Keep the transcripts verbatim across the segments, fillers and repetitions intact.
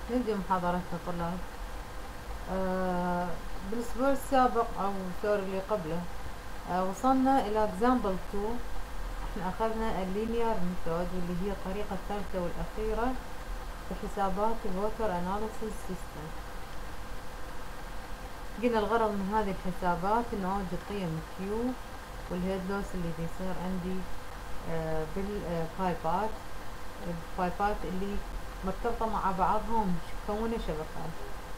نبدأ محاضرتنا طلاب. آه بالأسبوع السابق أو سوري اللي قبله آه وصلنا إلى example two. احنا أخذنا اللينير ميثود واللي هي الطريقة الثالثة والأخيرة في حسابات الووتر أناليسيس سيستم. قلنا الغرض من هذه الحسابات إنه أوجد قيم كيو والهيد لوس اللي بيصير عندي آه بالبايبات البايبات اللي مرتبطة مع بعضها ومكونة شبكات.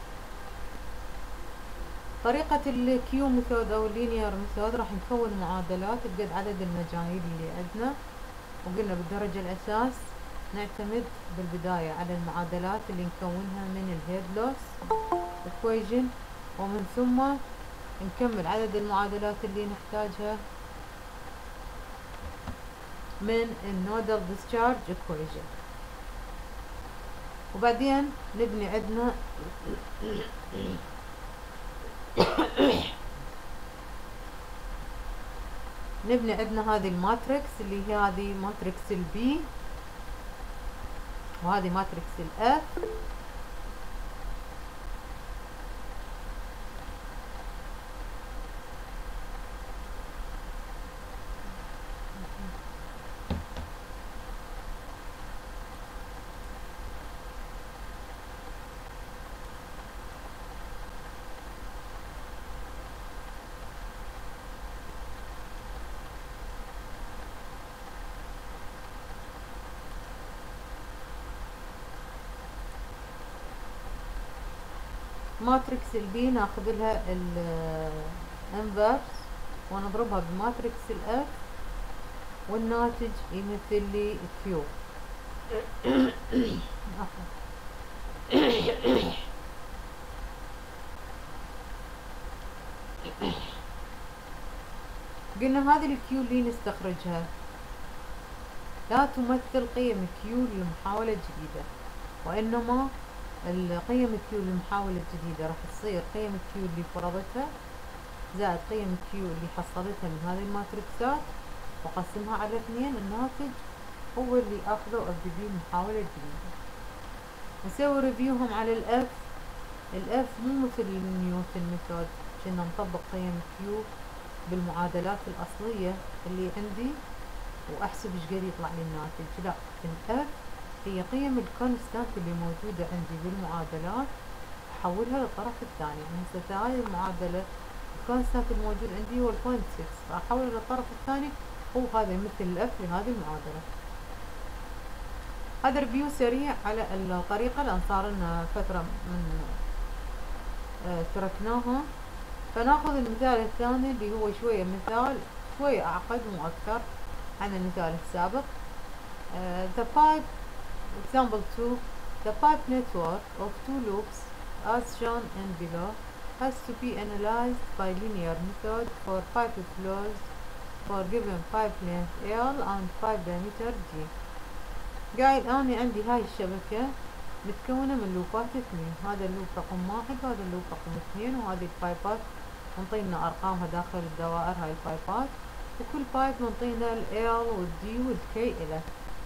طريقة الكيو ميثود أو اللينير ميثود راح نكون معادلات بقد عدد المجاهيل اللي عندنا، وقلنا بالدرجة الأساس نعتمد بالبداية على المعادلات اللي نكونها من الهيد لوس equation، ومن ثم نكمل عدد المعادلات اللي نحتاجها من النودل ديسشارج equation، وبعدين نبني عندنا نبني عندنا هذه الماتريكس اللي هي هذه ماتريكس البي وهذه ماتريكس الاف. ماتريكس البي ناخذ لها الانفرس ونضربها بماتريكس الاف والناتج يمثل لي كيو. قلنا هذه الكيو اللي نستخرجها لا تمثل قيم كيو للمحاولة الجديدة، وإنما القيم كيو للمحاولة الجديدة راح تصير قيم كيو اللي فرضتها زائد قيم كيو اللي حصلتها من هذه الماتريكسات وقسمها على اثنين، الناتج هو اللي اخذه وابدي بيه المحاولة الجديدة. نسوي ريفيوهم على الاف. الاف مو مثل النيوتن ميثود كنا نطبق قيم كيو بالمعادلات الاصلية اللي عندي واحسب ايش قد يطلع لي الناتج، لا، الاف هي قيم الكونستانت اللي موجودة عندي بالمعادلات احولها للطرف الثاني. يعني هسه هاي المعادلة الكونستانت الموجود عندي هو البوينت ستة، فاحوله للطرف الثاني هو هذا يمثل الاف لهذه المعادلة. هذا ريفيو سريع على الطريقة لان صار لنا فترة من آه تركناها. فناخذ المثال الثاني اللي هو شوية مثال شوية اعقد مو اكثر عن المثال السابق. uh, the pipe example two, the pipe network of two loops as shown in below has to be analyzed by linear method for pipe flows for given pipe length L and pipe diameter G. قايل اني عندي هاي الشبكة متكونة من لوبات اثنين، هذا اللوب رقم واحد وهذا اللوب رقم اثنين، وهذه البايبات منطينا ارقامها داخل الدوائر هاي البايبات، وكل بايب منطينا ال L وال D وال K إله.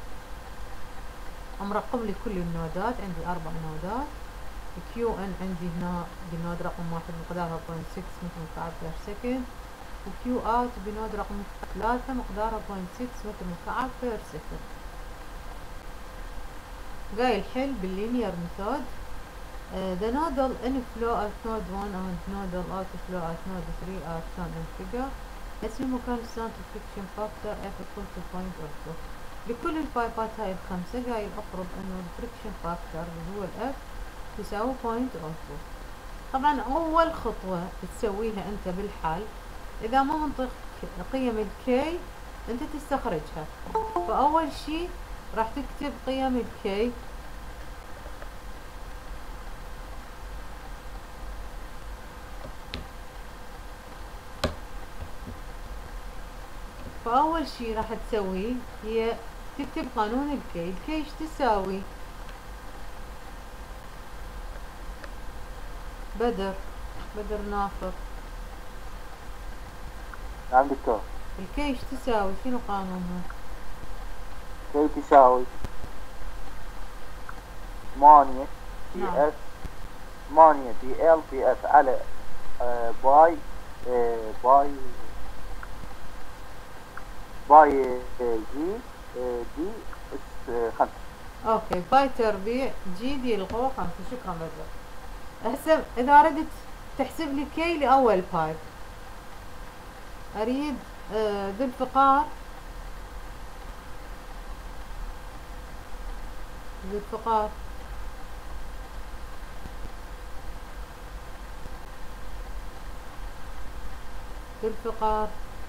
مرقم لي كل النودات، عندي اربع نودات. كيو ان عندي هنا بنود رقم واحد مقدارها بوينت ستة متر مكعب بير سكند، وكيو اوت بنود رقم ثلاثة مقدارها بوينت ستة متر مكعب بير سكند. قايل حل باللينير ميثود. uh, the nodal inflow at node one and nodal outflow at node three are shown in figure. اسمه constant friction factor F equal to point or two. لكل البايبات هاي الخمسة قايل افرض انه الفريكشن فاكتور اللي هو الاف تساوي بوينت او تو. طبعا اول خطوة تسويها انت بالحل اذا ما منطق قيم الكي انت تستخرجها. فاول شي راح تكتب قيم الكي فاول شي راح تسويه هي تكتب قانون الكي. الكي ايش تساوي؟ بدر بدر ناصر. نعم دكتور. الكي ايش تساوي؟ شنو قانونها؟ كي تساوي ثمانية بي نعم. اس ثمانية دي ال بي اس على آه باي آه باي باي آه جي آه دي اس آه خمسة. اوكي، باي تربيع جي دي القوة خمسة. شكرا بدر. هسه اذا اردت تحسب لي كي لاول بايب، اريد آه ذو الفقار ذو الفقار ذو الفقار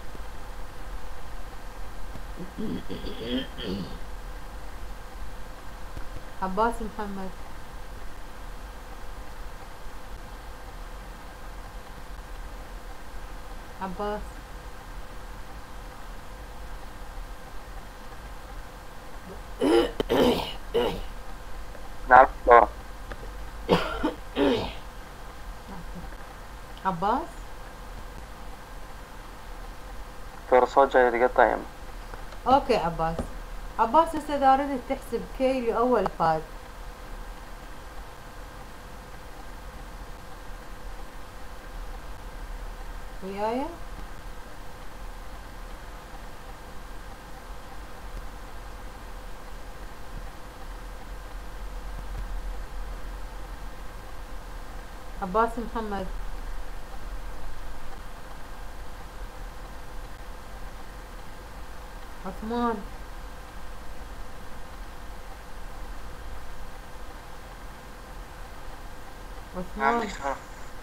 عباس محمد. عباس. نعم دكتورة. عباس. دكتورة صوت جاي يقطع يمي. اوكي عباس. عباس هسه اذا اردت تحسب كي لاول بايب، وياي؟ عباس محمد. عثمان. نعم عثمان. دكتورة.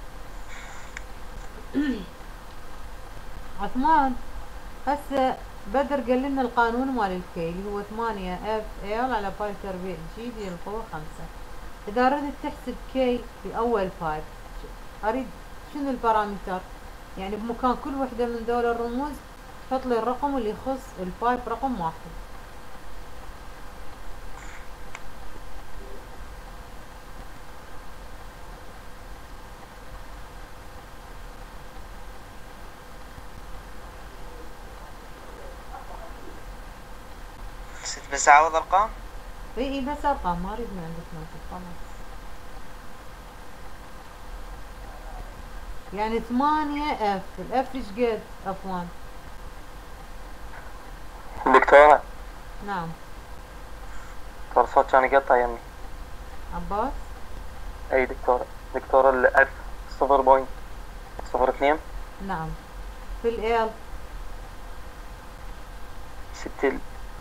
عثمان هسه بدر قال لنا القانون مال الكي اللي هو ثمانية اف ال على باي تربيع جي دي القوة خمسة. اذا اردت تحسب كي باول بايب، اريد شنو البارامتر؟ يعني بمكان كل وحدة من دول الرموز تحط لي الرقم اللي يخص البايب رقم واحد. بس أعوض أرقام؟ اي اي بس ارقام، ما اريد من عندك ناتج خلاص. يعني ثمانية اف، الاف ايش قد؟ اف واحد. دكتورة. نعم. دكتورة صوت كان يقطع يمي. عباس. أي دكتورة. دكتورة الاف صفر بوينت صفر اثنين. نعم. في ال ستة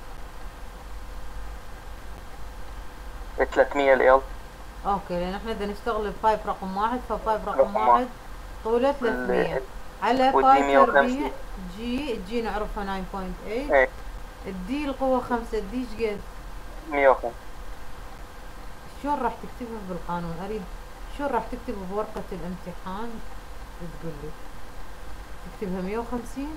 ثلاثمية ال. اوكي، لان احنا بدنا نشتغل ببايب رقم واحد، فبايب رقم رقم واحد واحد. طوله ثلاثمية على والدي باي مية تربيع وخمسين. جي، الجي نعرفها تسعة فاصلة ثمانية. ايه الدي القوة خمسة، الدي ايش قد؟ مية وخمسين. شلون راح تكتبها بالقانون؟ اريد شلون راح تكتب بورقة الامتحان؟ تقول لي تكتبها مية وخمسين؟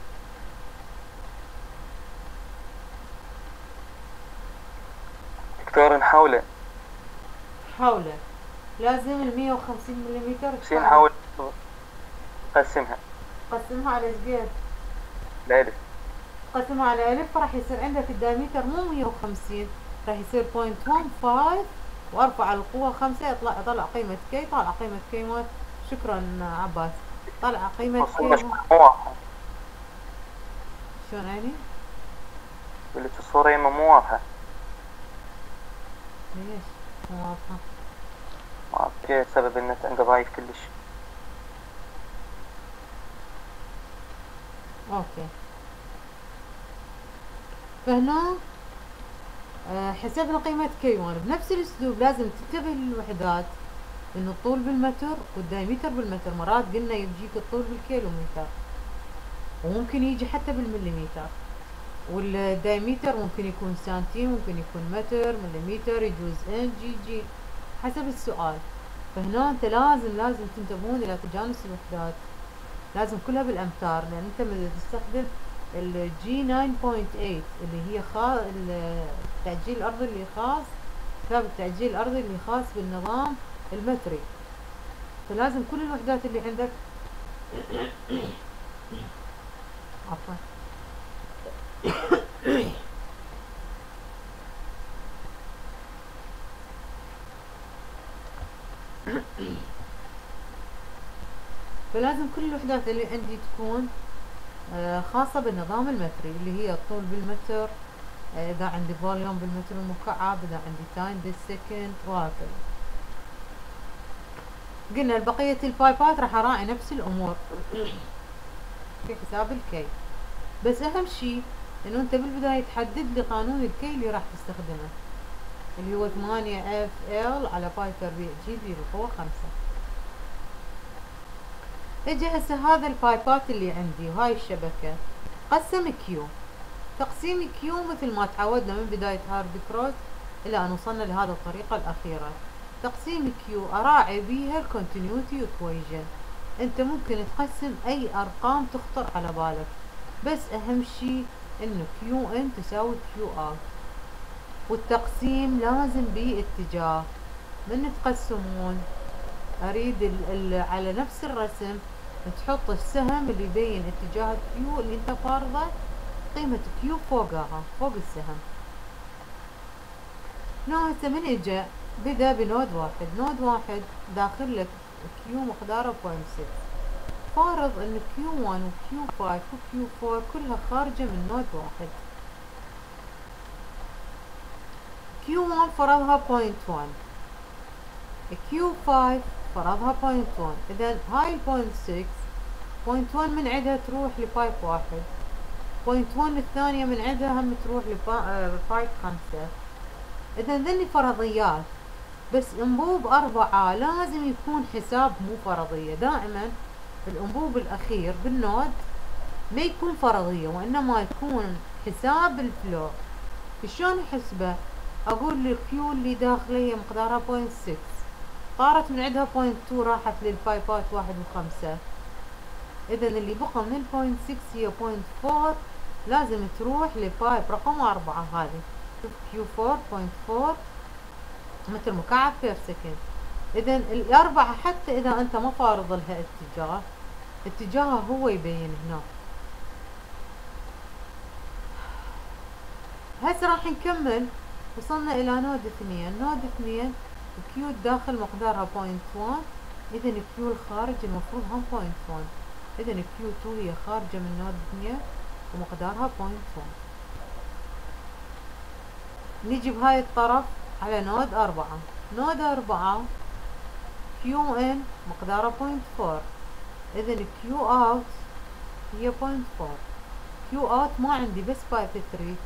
دكتور نحاوله. حوله لازم ال مية وخمسين ملم. بس نحاول نقسمها. قسمها على ايش قد؟ الألف. قسمها على ألف، راح يصير عندك الدايمتر مو مية وخمسين، راح يصير بوينت واحد خمسة، وارفع القوة خمسة يطلع يطلع قيمة كي. طالع قيمة كي مال. شكرا عباس. طلع قيمة كي. مش واضحة. شلون يعني؟ قلت الصورة يما مو واضحة. ليش؟ مو واضحة. ما أعرف كيف سبب النت عنده ضعيف كلش. اوكي. فهنا آه حسبنا قيمة كي واحد بنفس الاسلوب. لازم تنتبه للوحدات، انه الطول بالمتر والدايمتر بالمتر. مرات قلنا يجيك الطول بالكيلومتر، وممكن يجي حتى بالمليمتر، والدايمتر ممكن يكون سنتيم، ممكن يكون متر، مليمتر، يجوز ان جي جي حسب السؤال. فهنا انت لازم لازم تنتبهون الى تجانس الوحدات، لازم كلها بالامتار، لان انت بدك تستخدم الجي تسعة فاصلة ثمانية اللي هي خاص التعجيل الارضي اللي خاص كتاب التعجيل الارضي اللي خاص بالنظام المتري. فلازم كل الوحدات اللي عندك عفوا فلازم كل الوحدات اللي عندي تكون آه خاصة بالنظام المتري، اللي هي الطول بالمتر، آه إذا عندي فوليوم بالمتر المكعب، إذا عندي تايم بالسكند، وهكذا. قلنا البقية البايبات راح أراعي نفس الأمور في حساب الكي، بس أهم شي إنه أنت بالبداية تحدد لي قانون الكي اللي راح تستخدمه، اللي هو ثمانية اف ال على باي تربيع جي بي بالقوة خمسة. اجي هسه هذا البايبات اللي عندي وهاي الشبكة، قسم كيو. تقسيم كيو مثل ما تعودنا من بداية هارد كروس إلى أن وصلنا لهذه الطريقة الأخيرة. تقسيم كيو أراعي بيها الكونتينيوتي ايكويشن. أنت ممكن تقسم أي أرقام تخطر على بالك، بس أهم شي إنه كيو ان تساوي كيو اوت، والتقسيم لازم باتجاه. من تقسمون أريد ال ال على نفس الرسم تحط السهم اللي يبين اتجاه كيو اللي انت فارضه، قيمة كيو فوقها فوق السهم. نوع هسه من اجا بدا بنود واحد، نود واحد داخل لك كيو مقداره بوينت ستة، فارض ان كيو واحد وكيو خمسة وكيو أربعة كلها خارجة من نود واحد. كيو واحد فرضها بوينت واحد، كيو خمسة فرضها بوينت واحد، اذا هاي البوينت ستة بوينت واحد من عندها تروح لبايب واحد، بوينت واحد الثانية من عندها هم تروح لبايب خمسة. اذا ذني فرضيات، بس انبوب أربعة لازم يكون حساب مو فرضية. دائما الانبوب الاخير بالنود ما يكون فرضية، وانما يكون حساب الفلو. شلون احسبه؟ اقول الكيو اللي داخلية مقدارها بوينت ستة، طارت من عندها بوينت اثنين راحت للبايبات واحد وخمسة، اذا اللي بقى من البوينت ستة هي بوينت أربعة، لازم تروح لبايب رقم أربعة. هذه شوف كيو أربعة بوينت أربعة متر مكعب بير سكند. اذا الاربعة حتى اذا انت ما فارض لها اتجاه، اتجاهها هو يبين هنا. هسه راح نكمل، وصلنا الى نود اثنين. نود اثنين الكيو الداخل مقدارها بوينت واحد، اذا الكيو الخارج المفروض هم بوينت واحد، اذا الكيو اثنين هي خارجة من نود اثنين ومقدارها بوينت واحد. نيجي بهاي الطرف على نود أربعة. نود أربعة كيو ان مقدارها بوينت أربعة، اذا الكيو اوت هي بوينت أربعة. كيو اوت ما عندي بس بايب ثلاثة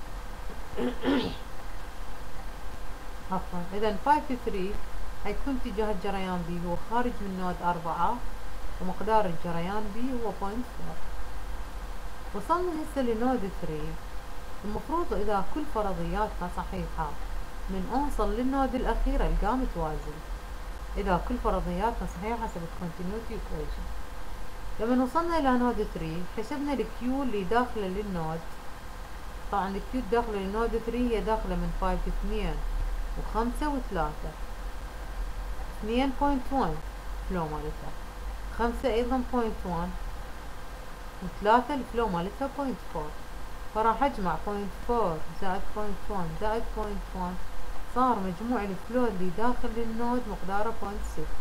عفوا، اذا بايب ثلاثة حيكون اتجاه الجريان بي هو خارج من نود أربعة، ومقدار الجريان بي هو بوينت أربعة. وصلنا هسه لنود ثلاثة. المفروض اذا كل فرضياتنا صحيحة من اوصل للنود الاخير القاه متوازن. اذا كل فرضياتنا صحيحة حسب الكونتينيوتي ايكويشن. لما وصلنا الى نود ثلاثة حسبنا الكيو اللي داخله للنود. طبعا الكيو داخله للنود ثلاثة هي داخله من بايب اثنين وخمسة وثلاثة، اثنين بوينت واحد فلو مالتها، خمسة ايضا بوينت واحد، وثلاثة الفلو مالتها بوينت أربعة. فراح اجمع بوينت أربعة زائد بوينت واحد زائد بوينت واحد، صار مجموع الفلو اللي داخل النود مقداره بوينت ستة.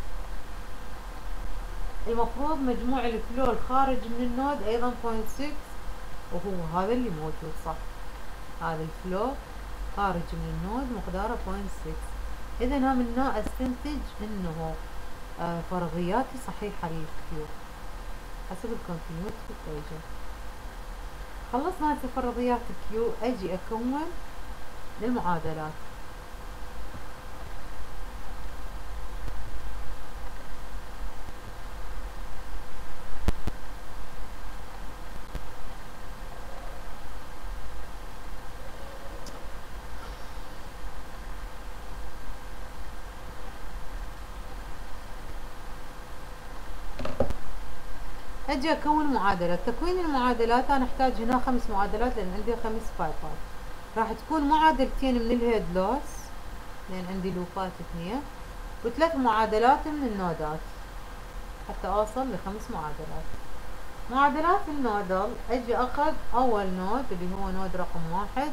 المفروض مجموع الفلو الخارج من النود ايضا بوينت ستة، وهو هذا اللي موجود صح. هذا الفلو خارج من النود مقداره بوينت ستة. اذا هم هنا استنتج انه آه فرضياتي صحيحة للكيو حسب الكونتينيوتي ايكويشن. خلصنا هسه فرضيات الكيو، اجي اكون المعادلات. اجي اكون معادلة. تكوين المعادلات انا احتاج هنا خمس معادلات لان عندي خمس بايبات. راح تكون معادلتين من الهيد لوس لان عندي لوبات اثنين، وثلاث معادلات من النودات حتى اوصل لخمس معادلات. معادلات النودل اجي اخذ اول نود اللي هو نود رقم واحد،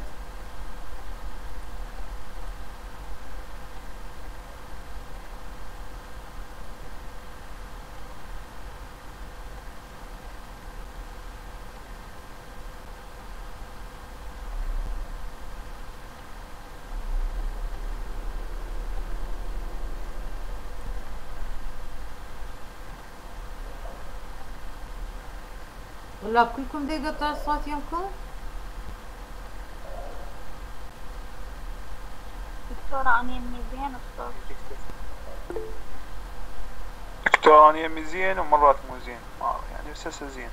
طلاب كلكم دا يقطع الصوت يمكم؟ دكتورة أنا يمي زين الصوت. دكتور أنا يمي زين ومرات مو زين، يعني بس هسه زين.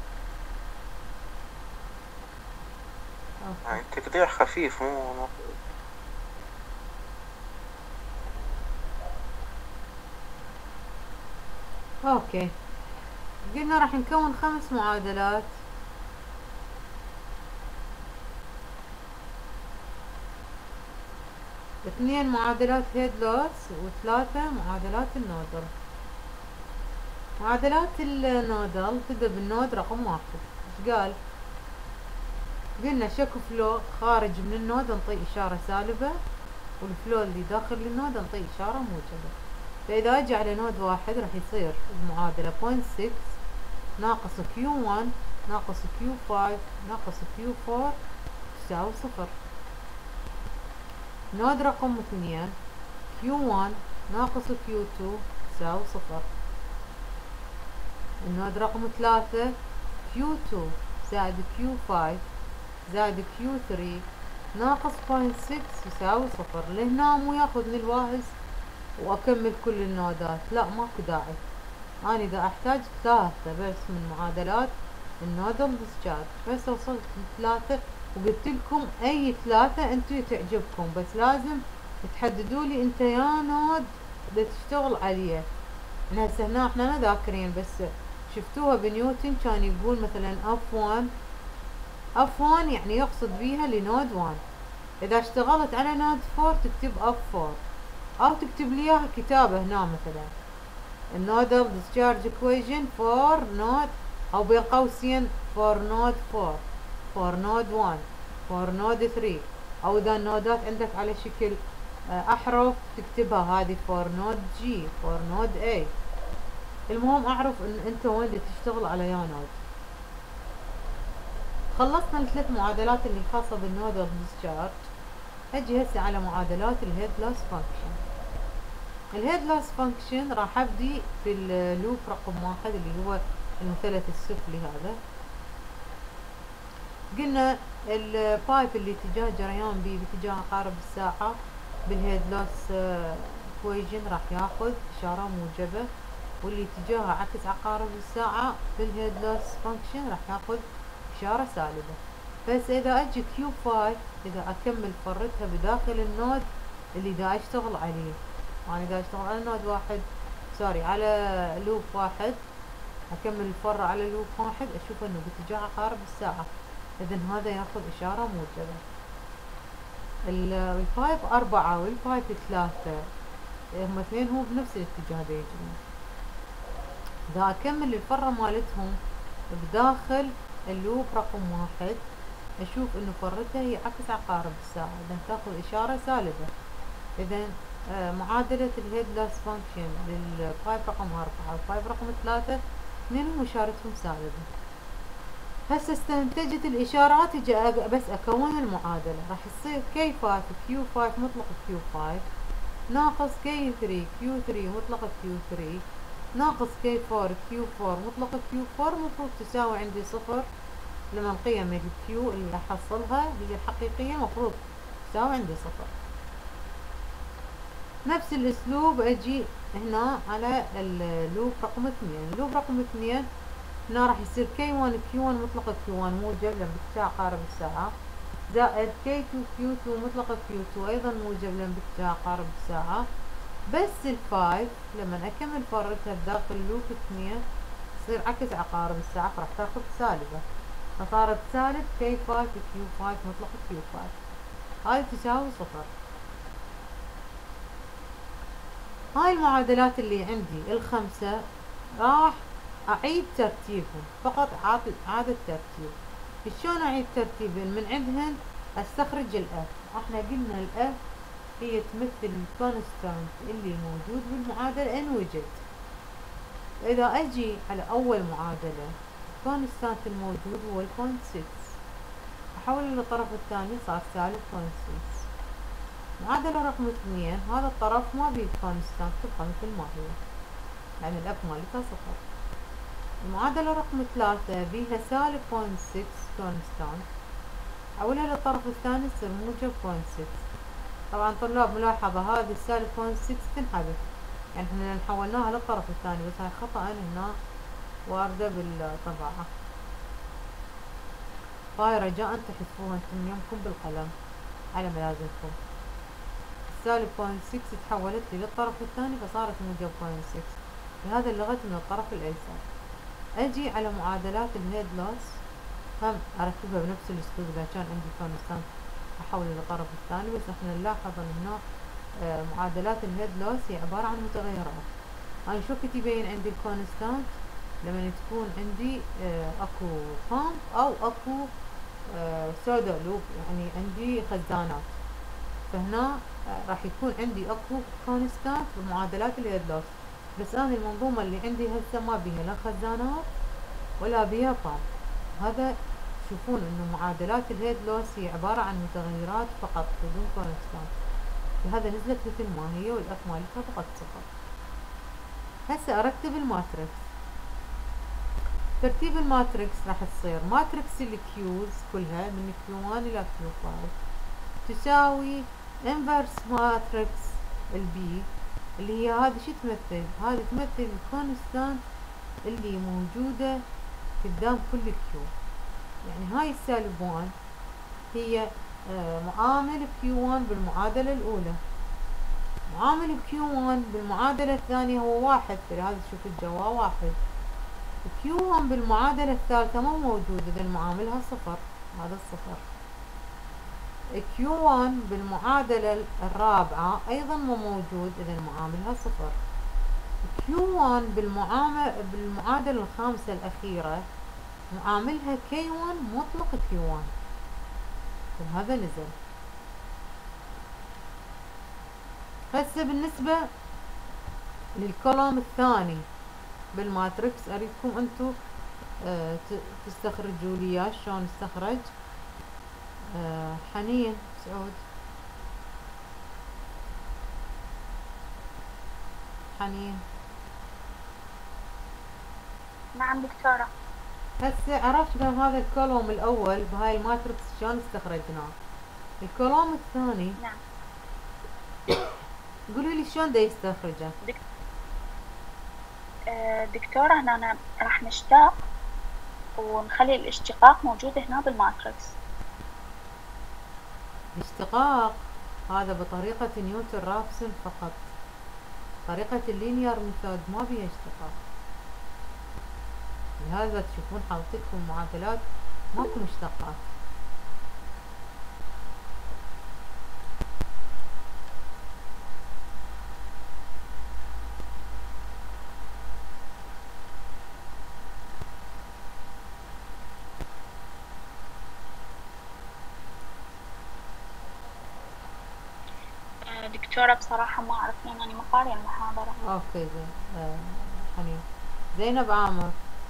يعني التقطيع خفيف مو مو اوكي، قلنا راح نكون خمس معادلات. اثنين معادلات هيد لوس وثلاثة معادلات النودل. معادلات النودل تبدأ بالنود رقم واحد. ايش قال؟ قلنا شكو فلو خارج من النود نطي إشارة سالبة، والفلو اللي داخل النود نطي إشارة موجبة. فإذا أجي على نود واحد راح يصير المعادلة بوينت ستة ناقص كيو واحد ناقص كيو خمسة ناقص كيو أربعة تساوي صفر. نود رقم اثنين كيو واحد ناقص كيو اثنين تساوي صفر. النود رقم ثلاثة كيو اثنين زائد كيو خمسة زائد كيو ثلاثة ناقص بوينت ستة يساوي صفر. لهنا مو ياخذني الواهز واكمل كل النودات، لا ماكو داعي. اني اذا احتاج ثلاثة بس من معادلات النودل ديسشارج، بس وصلت لثلاثة وقلت لكم اي ثلاثة انتو تعجبكم، بس لازم تحددوا لي انت يا نود بدك تشتغل عليه. احنا هسه هنا احنا ما ذاكرين، بس شفتوها بنيوتن كان يقول مثلا اف واحد اف واحد يعني يقصد بيها لنود واحد. اذا اشتغلت على نود أربعة تكتب اف أربعة، او تكتب لي اياها كتابة هنا مثلا النودل discharge equation for node او بين قوسين for node أربعة for node واحد for node ثلاثة، او اذا النودات عندك على شكل احرف تكتبها هذه for node G for node A. المهم اعرف ان انت وين بدك تشتغل على يا نود. خلصنا الثلاث معادلات اللي خاصة بالنودل discharge. اجي هسه على معادلات الهيد لوس فانكشن. الهيد لوس فانكشن راح ابدي في اللوب رقم واحد اللي هو المثلث السفلي هذا. قلنا البايب اللي اتجاه جريان بي باتجاه عقارب الساعة بالهيد لوس ايكويجن راح ياخذ اشارة موجبة، واللي اتجاهه عكس عقارب الساعة بالهيد لوس فانكشن راح ياخذ اشارة سالبة. بس اذا اجي كيو خمسة اذا اكمل فرتها بداخل النود اللي دا اشتغل عليه، يعني دا اشتغل على نود واحد سوري على لوب واحد، اكمل الفرة على لوب واحد اشوف انه باتجاه عقارب الساعة، اذا هذا ياخذ اشارة موجبة. البايب اربعة والبايب ثلاثة هم اثنين هو بنفس الاتجاه دا يجرون. اذا اكمل الفرة مالتهم بداخل اللوب رقم واحد اشوف انه فرتها هي عكس عقارب الساعة، اذا تاخذ اشارة سالبة. اذا آه معادلة الهيد لوس فانكشن للبايب رقم اربعة والبايب رقم ثلاثة اثنينهم اشارتهم سالبة. هسه استنتجت الاشارات اجي بس اكون المعادلة. راح تصير كي خمسة كيو خمسة مطلق كيو خمسة ناقص كي ثلاثة كيو ثلاثة مطلق كيو ثلاثة ناقص كي أربعة كيو أربعة مطلق كيو أربعة المفروض تساوي عندي صفر. لما القيم الكيو اللي احصلها هي الحقيقية المفروض تساوي عندي صفر. نفس الاسلوب اجي هنا على اللوب رقم اثنين. اللوب رقم اثنين هنا راح يصير كي واحد كيو واحد مطلق كيو واحد موجب لما باتجاه عقارب الساعة، زائد كي اثنين كيو اثنين مطلق كيو اثنين ايضا موجب لما باتجاه عقارب الساعة. بس الفايف لما اكمل فرتها بداخل اللوب اثنين تصير عكس عقارب الساعة، فراح تاخذ سالبة، فصارت سالب كي خمسة كيو خمسة مطلق كيو خمسة، هاي تساوي صفر. هاي المعادلات اللي عندي الخمسة راح اعيد ترتيبهم، فقط اعادة ترتيب. شلون اعيد ترتيبهم؟ من عندهن استخرج الاف. احنا قلنا الاف هي تمثل الكونستانت اللي موجود بالمعادلة ان وجد. اذا اجي على اول معادلة الكونستانت الموجود هو البوينت ستة، احول للطرف الثاني صار سالب بوينت ستة. معادلة رقم اثنين هذا الطرف ما بيه كونستانت تبقى مثل ما هي، يعني الاف مالتها صفر. المعادلة رقم ثلاثة بيها سالب بوينت ستة كونستانت، أحولها للطرف الثاني تصير موجب بوينت ستة. طبعا طلاب ملاحظة هذه السالب بوينت ستة تنحذف، يعني احنا حولناها للطرف الثاني، بس هاي خطأ هنا واردة بالطباعة، فهاي رجاء تحذفوها انتم يمكم بالقلم على ملازمكم. السالب بوينت ستة تحولت لي للطرف الثاني فصارت موجب بوينت ستة، بهذا اللغة من الطرف الأيسر. أجي على معادلات الهيد لوس، هم أركبها بنفس الأسلوب. إذا كان عندي كونستانت أحول للطرف الثاني، بس احنا نلاحظ أن هنا آه معادلات الهيد لوس هي عبارة عن متغيرات. أنا شو كنت يبين عندي الكونستانت لما تكون عندي آه أكو بامب أو أكو آه سودا لوب، يعني عندي خزانات، فهنا آه راح يكون عندي أكو كونستانت بمعادلات الهيد لوس. بس أنا المنظومة اللي عندي هسه ما بيها لا خزانات ولا بيها بامب. هذا تشوفون انه معادلات الهيد لوس هي عبارة عن متغيرات فقط بدون كونستانت، لهذا نزلت مثل ما هي والاف مالتها فقط صفر. هسه ارتب الماتريكس. ترتيب الماتريكس راح تصير ماتريكس الكيوز كلها من كيو واحد الى كيو خمسة تساوي انفرس ماتريكس البي، اللي هي هذه شو تمثل؟ هذه تمثل الكونستانت اللي موجودة قدام كل كيو. يعني هاي السالب واحد هي آه معامل كيو واحد بالمعادلة الأولى، معامل كيو واحد بالمعادلة الثانية هو واحد، فلهذا تشوف الجواب واحد. كيو واحد بالمعادلة الثالثة مو موجود، إذا معاملها صفر، هذا الصفر. كيو واحد بالمعادلة الرابعة أيضا مو موجود، إذا معاملها صفر. كيو واحد بالمعامل بالمعادلة الخامسة الأخيرة معاملها كي واحد مطلق كيو واحد، وهذا نزل. هسه بالنسبة للكولوم الثاني بالماتريكس أريدكم أنتو آه تستخرجوا لي إياه. شلون نستخرج؟ آه حنين سعود، حنين. نعم دكتورة. هسه عرفنا هذا الكولوم الأول بهاي الماتريكس شلون استخرجناه. الكولوم الثاني نعم قولوا لي شلون دا يستخرجه. دك... آه دكتورة هنا أنا راح نشتاق ونخلي الاشتقاق موجود هنا بالماتريكس. الاشتقاق هذا بطريقة نيوتن رافسن فقط، طريقة اللينير ميثود ما بيها اشتقاق، لهذا تشوفون حاطيلكم معادلات ماكو مشتقات. دكتورة بصراحة ما أعرف لأن أنا ما قارية المحاضرة. أوكي زين. آه حنين. زينب عامر.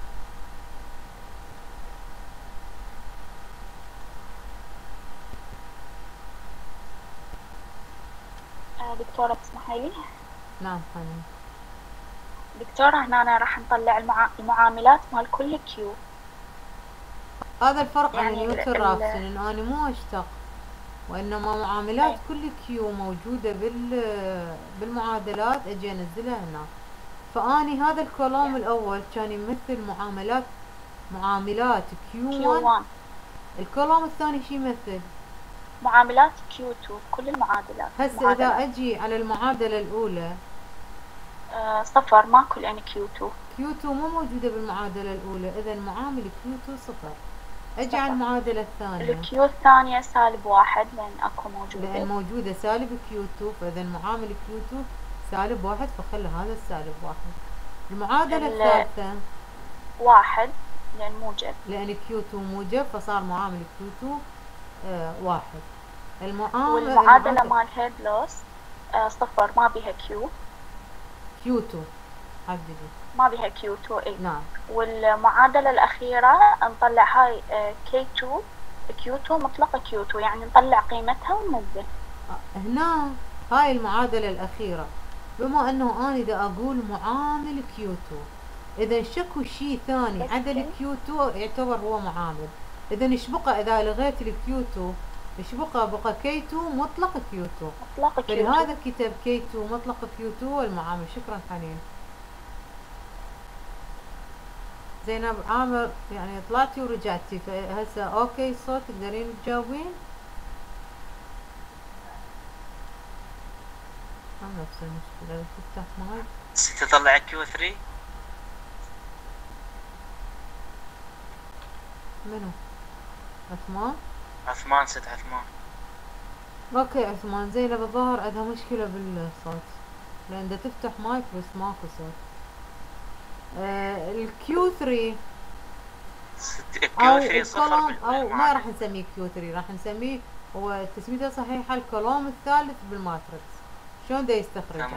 آه دكتورة تسمحي لي؟ نعم حنين. دكتورة هنا أنا راح نطلع المعا... المعاملات مال كل كيو. هذا الفرق عن يعني نيوتن رافسن، إنه أنا مو أشتق، وإنما معاملات أي. كل كيو موجودة بال بالمعادلات أجي أنزلها هنا. فأني هذا الكولوم الأول كان يمثل معاملات معاملات كيو واحد. واحد. الكولوم الثاني شي يمثل؟ معاملات كيو اثنين كل المعادلات. هسه إذا أجي على المعادلة الأولى آه صفر، ماكو لأن كيو اثنين. كيو اثنين مو موجودة بالمعادلة الأولى، إذا معامل كيو اثنين صفر. أجي على المعادلة الثانية، الكيو الثانية سالب واحد لأن أكو موجودة، لأن موجودة سالب كيو اثنين، فإذا معامل كيو اثنين سالب واحد، فخلي هذا السالب واحد. المعادلة الثالثة واحد لأن موجب، لأن كيو اثنين موجب فصار معامل كيو اثنين آه واحد. المعامل والمعادلة مال هيد لوس آه صفر، ما بيها كيو كيو اثنين حددي، ما بيها كيو اثنين. اي نعم. والمعادلة الأخيرة نطلع هاي آه كي اثنين كيو اثنين مطلقة كيو اثنين، يعني نطلع قيمتها وننزل. هنا هاي المعادلة الأخيرة، بما أنه أنا دا أقول معامل كيو اثنين، اذا شكو شيء ثاني عدا الكيو تو يعتبر هو معامل. اذا ايش بقى اذا لغيت الكيو تو؟ ايش بقى؟ بقى كي تو مطلق كيو تو. مطلق كيو تو. فلهذا كتب كي تو مطلق كيو تو والمعامل. شكرا حنين. زينب عامر يعني طلعتي ورجعتي فهسه اوكي الصوت تقدرين تجاوبين؟ نفس المشكلة لو تفتح مايك. ستطلع كيو ثري. منو؟ عثمان؟ عثمان ست عثمان. اوكي عثمان. زينب الظاهر عندها مشكلة بالصوت لان دا تفتح مايك بس ماكو صوت. آه الكيو ثري كيو ثري صفر او ما راح نسميه كيو ثري، راح نسميه هو تسميته صحيحة الكولوم الثالث بالماتريكس. شلون دا يستخرجه؟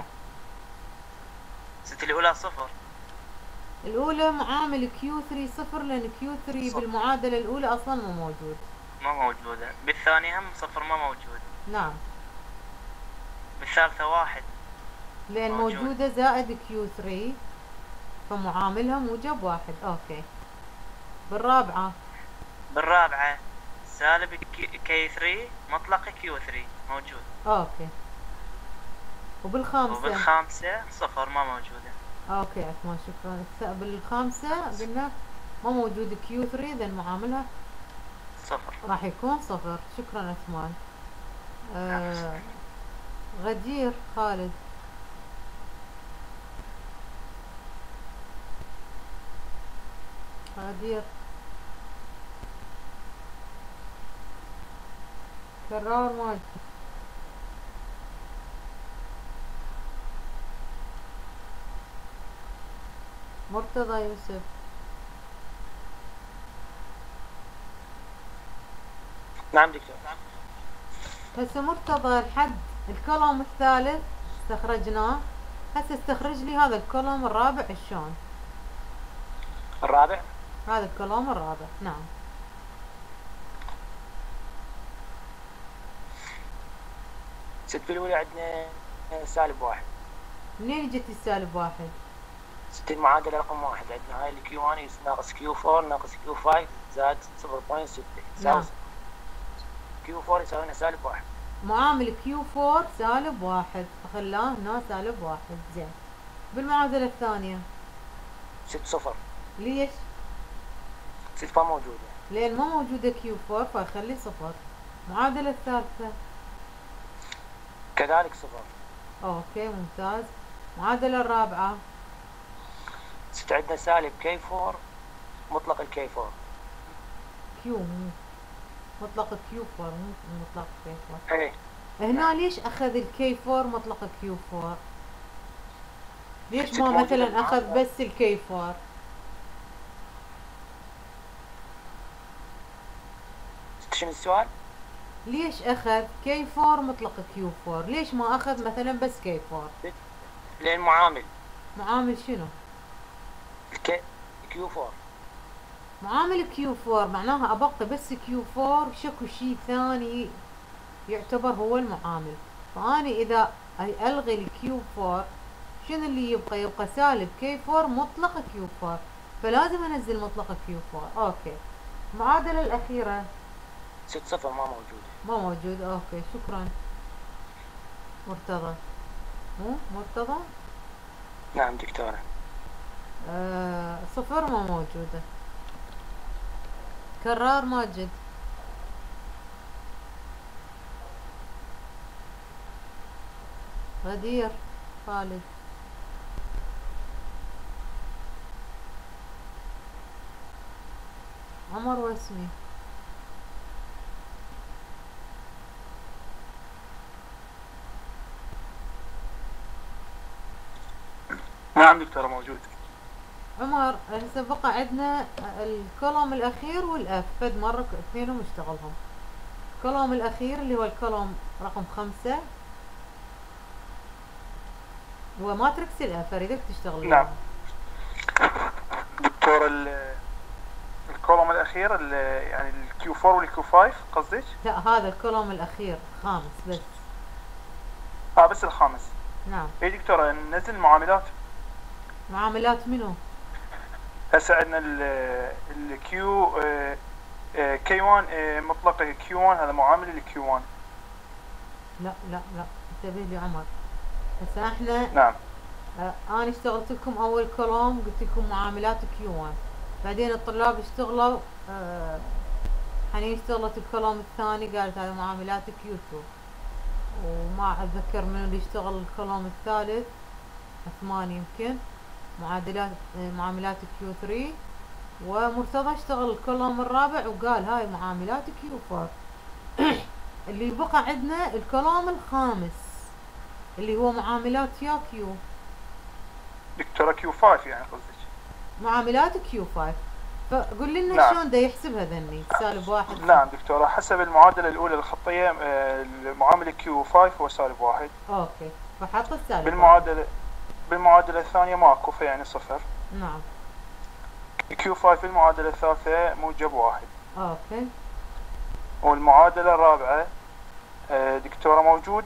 ست الأولى صفر. الأولى معامل كيو ثري صفر لأن كيو ثري بالمعادلة الأولى أصلا مو موجود. ما موجودة. بالثانية هم صفر ما موجود. نعم. بالثالثة واحد. لأن موجود. موجودة زائد كيو ثري فمعاملها موجب واحد. أوكي. بالرابعة. بالرابعة سالب كي ثري مطلق كيو ثري موجود. أوكي. وبالخامسة. وبالخامسة صفر ما موجودة. اوكي عثمان شكرا. بالخامسة قلنا ما موجود كيو ثري اذا معاملها صفر راح يكون صفر. شكرا عثمان. آه غدير خالد. غدير كرار ماجد. مرتضى يوسف. نعم دكتور. هسه مرتضى الحد الكولوم الثالث استخرجناه، هسه استخرج لي هذا الكولوم الرابع شلون؟ الرابع؟ هذا الكولوم الرابع. نعم. ست بالأولى عندنا سالب واحد. منين جت السالب واحد؟ ست المعادلة رقم واحد عندنا هاي الكيو واحد ناقص كيو فور ناقص كيو خمسة زائد صفر فاصلة ستة يساوي كيو فور يساوي لنا سالب واحد. معامل كيو فور سالب واحد فخلاه هنا سالب واحد. زين. بالمعادلة الثانية ست صفر. ليش؟ ست ما موجودة. لأن ما موجودة كيو فور فأخلي صفر. المعادلة الثالثة كذلك صفر. اوكي ممتاز. المعادلة الرابعة ست عندنا سالب كي فور مطلق الكي فور. كيو مو مطلق كيو فور مو مطلق كي فور. ايه. هنا ليش اخذ الكي فور مطلق كيو فور؟ ليش ما مثلا اخذ بس الكي فور؟ شنو السؤال؟ ليش اخذ كي فور مطلق كيو فور؟ ليش ما اخذ مثلا بس كي فور؟ لان معامل. معامل شنو؟ الكي كيو فور. معامل كيو فور معناها ابقي بس كيو فور شكو شيء ثاني يعتبر هو المعامل. فاني اذا الغي الكيو فور شنو اللي يبقى؟ يبقى سالب كي فور مطلق كيو فور فلازم انزل مطلق كيو فور. اوكي. المعادلة الاخيرة ست صفر ما موجودة. ما موجود. اوكي شكرا. مرتضى. مو مرتضى؟ نعم دكتورة. آه صفر ما موجودة. كرار ماجد. غدير خالد. عمر واسمي. نعم دكتورة موجود. عمر هسه بقى عندنا الكولوم الاخير والاف فد مرة اثنينهم اشتغلهم. الكولوم الاخير اللي هو الكولوم رقم خمسة هو ماتريكس الاف اريدك تشتغل. نعم دكتور. الكولوم الاخير يعني الكيو فور والكيو خمسة قصدك؟ لا هذا الكولوم الاخير خامس بس. اه بس الخامس. نعم. اي دكتورة ننزل المعاملات. معاملات منو؟ هسه عندنا الكيو كي واحد مطلق كيو واحد، هذا معامل الكيو واحد. لا لا لا انتبه لي عمر. هسه احنا نعم. آه انا اشتغلت لكم اول كولوم، قلت لكم معاملات كيو واحد، بعدين الطلاب اشتغلوا آه حنين اشتغلت الكولوم الثاني قالت هذا معاملات كيو اثنين، وما اتذكر من اللي اشتغل الكولوم الثالث، عثمان يمكن معادلات آه معاملات كيو ثلاثة، ومرتضى اشتغل الكولوم الرابع وقال هاي معاملات كيو أربعة. اللي بقى عندنا الكولوم الخامس اللي هو معاملات يا كيو. دكتورة كيو خمسة يعني قصدك؟ معاملات كيو خمسة. فقول لنا نعم. شلون دا يحسبها ذني سالب واحد؟ نعم دكتورة، حسب المعادلة الأولى الخطية المعامل كيو خمسة هو سالب واحد. اوكي، فحط السالب. بالمعادلة بالمعادلة الثانية ماكو، فيعني صفر. نعم. كيو خمسة في المعادلة الثالثة موجب واحد. اوكي. والمعادلة الرابعة دكتورة موجود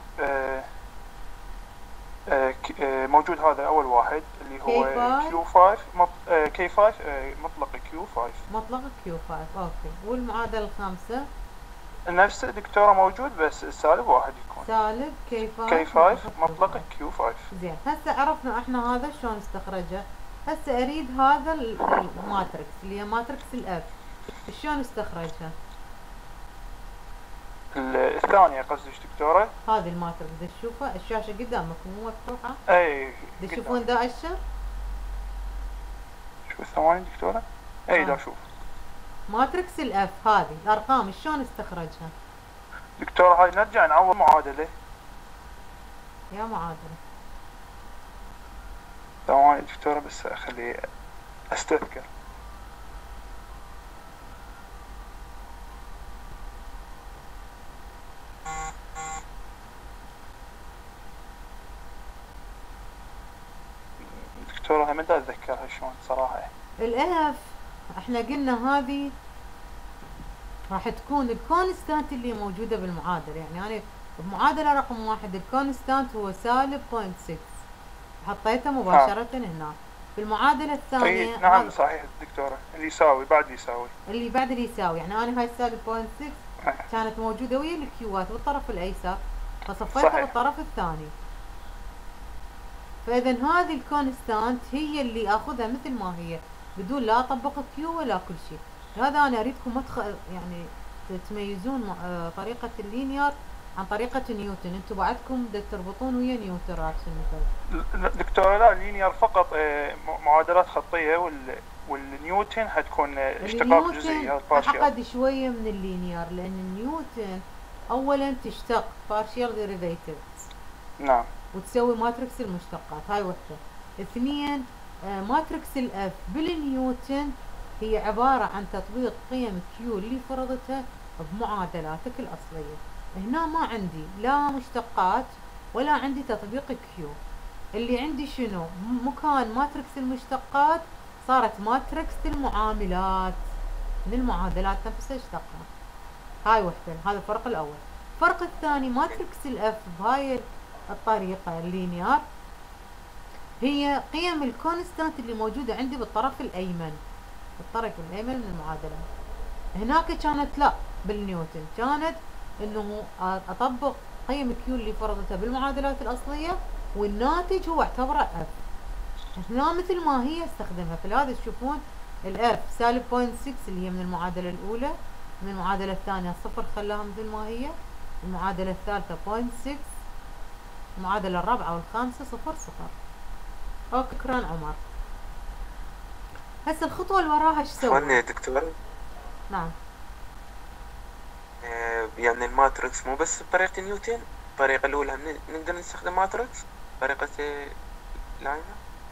موجود هذا أول واحد اللي هو كيو خمسة كي خمسة مطلق كيو خمسة. مطلق كيو خمسة. اوكي. والمعادلة الخامسة نفس دكتورة موجود بس السالب واحد يكون سالب كي خمسة كي خمسة مطلق كيو خمسة. زين، هسه عرفنا احنا هذا شلون نستخرجه. هسه اريد هذا الماتريكس اللي هي ماتريكس الاف، شلون نستخرجها؟ الثانية قصدك دكتورة؟ هذه الماتريكس دا تشوفها، الشاشة قدامك مو مفتوحة؟ اي دا تشوفون دا اشر؟ شو ثواني دكتورة؟ اي دا اشوف. ماتريكس الاف هذه الارقام شلون نستخرجها؟ دكتورة هاي نرجع نعوض معادلة. يا معادلة. ثواني دكتورة بس اخلي استذكر. دكتورة ما اتذكرها شلون صراحة. الاف احنا قلنا هذه راح تكون الكونستانت اللي موجودة بالمعادلة، يعني انا بمعادلة رقم واحد الكونستانت هو سالب بوينت ستة، حطيته مباشرة آه. هنا. بالمعادلة الثانية نعم صحيح دكتورة، اللي يساوي بعد يساوي اللي بعد اللي يساوي، يعني انا هاي السالب بوينت ستة آه. كانت موجودة ويا الكيوات بالطرف الايسر، فصفيتها بالطرف الثاني. فاذا هذه الكونستانت هي اللي اخذها مثل ما هي بدون لا اطبق كيو ولا كل شيء. هذا انا اريدكم أدخل يعني تميزون طريقة اللينير عن طريقة نيوتن. انتم بعدكم بدك تربطون ويا نيوتن راس المثل. دكتورة لا، اللينير فقط معادلات خطية، وال والنيوتن حتكون اشتقاق جزئي. اعقد شوية من اللينير لان النيوتن اولا تشتق بارشيال ديريفيتيفز. نعم. وتسوي ماتريكس المشتقات، هاي وحدة. اثنين آه ماتريكس الاف بالنيوتن هي عبارة عن تطبيق قيم كيو اللي فرضتها بمعادلاتك الأصلية. هنا ما عندي لا مشتقات ولا عندي تطبيق كيو، اللي عندي شنو؟ مكان ماتريكس المشتقات صارت ماتريكس المعاملات من المعادلات نفسها اشتقها. هاي وحدة، هذا الفرق الأول. الفرق الثاني ماتريكس الاف بهاي الطريقة اللينير هي قيم الكونستانت اللي موجودة عندي بالطرف الأيمن، بالطرف الأيمن من المعادلة. هناك كانت لا، بالنيوتن كانت انه اطبق قيم كيو اللي فرضتها بالمعادلات الأصلية والناتج هو اعتبره اف. هنا مثل ما هي استخدمها. فلهذا تشوفون الاف سالب بوينت ستة اللي هي من المعادلة الأولى، من المعادلة الثانية صفر خلاها مثل ما هي، المعادلة الثالثة بوينت ستة، المعادلة الرابعة والخامسة صفر صفر. اوكي شكرا عمر. هسه الخطوة اللي وراها ايش سوي؟ ثواني يا دكتور. نعم. آه يعني الماتريكس مو بس بطريقة نيوتن، الطريقة الأولى نقدر نستخدم ماتريكس طريقة لاينر؟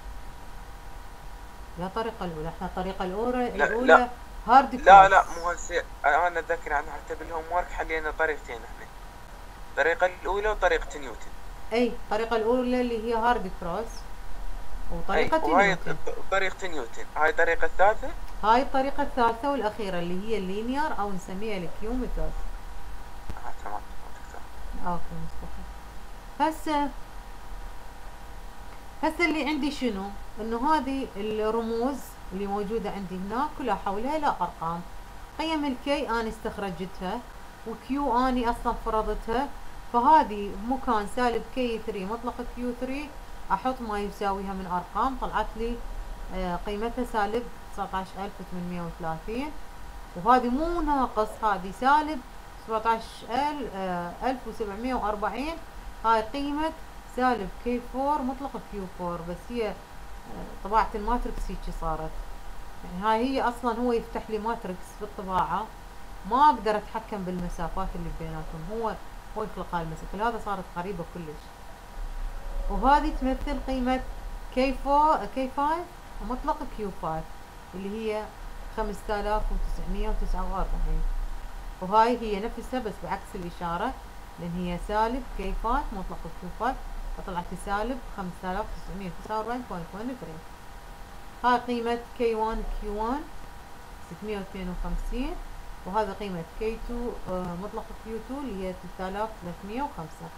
لا الطريقة الأولى، احنا الطريقة الأولى لا الأولى لا هارد كلاس. لا لا مو هسه أنا أتذكر عنها حتى بالهوم ورك حلينا طريقتين احنا، الطريقة الأولى وطريقة نيوتن. أي الطريقة الأولى اللي هي هارد كروس وطريقة نيوتن. طريقة نيوتن، هاي الطريقة الثالثة؟ هاي الطريقة الثالثة والأخيرة اللي هي اللينير أو نسميها الكيو ميثود. آه تمام. اوكي مصطفى. هسه هسه اللي عندي شنو؟ انه هذه الرموز اللي موجودة عندي هنا كلها حولها إلى أرقام. قيم الكي أنا استخرجتها، وكيو أني أصلا فرضتها، فهذه بمكان سالب كي ثري مطلق كيو ثري أحط ما يساويها من أرقام، طلعت لي آه قيمتها سالب تسعة عشر ألف وثمانمية وثلاثين، وهذه مو ناقص، هذه سالب سبعة عشر ألف وسبعمية وأربعين. هاي قيمة سالب كي فور مطلق كيو فور، بس هي طباعة الماتريكس هيجي صارت، يعني هاي هي اصلا هو يفتح لي ماتريكس بالطباعة، ما اقدر اتحكم بالمسافات اللي بيناتهم، هو هو يخلق هاي المسافة، لهذا صارت قريبة كلش. وهذه تمثل قيمة كي فور كي فايف ومطلق كيو فايف اللي هي خمسة آلاف وتسعمية وتسعة وأربعين، وهاي هي نفسها بس بعكس الإشارة، لأن هي سالب كي فايف مطلق كيو فايف، فطلعت لي سالب خمسة آلاف وتسعمية وتسعة وأربعين فاصلة واحد ثلاثة. هاي قيمة كي ون كيو ون ستمية واثنين وخمسين، وهذا قيمة كي تو آه مطلق كيو تو اللي هي ثلاثة آلاف وثلاثمية وخمسة.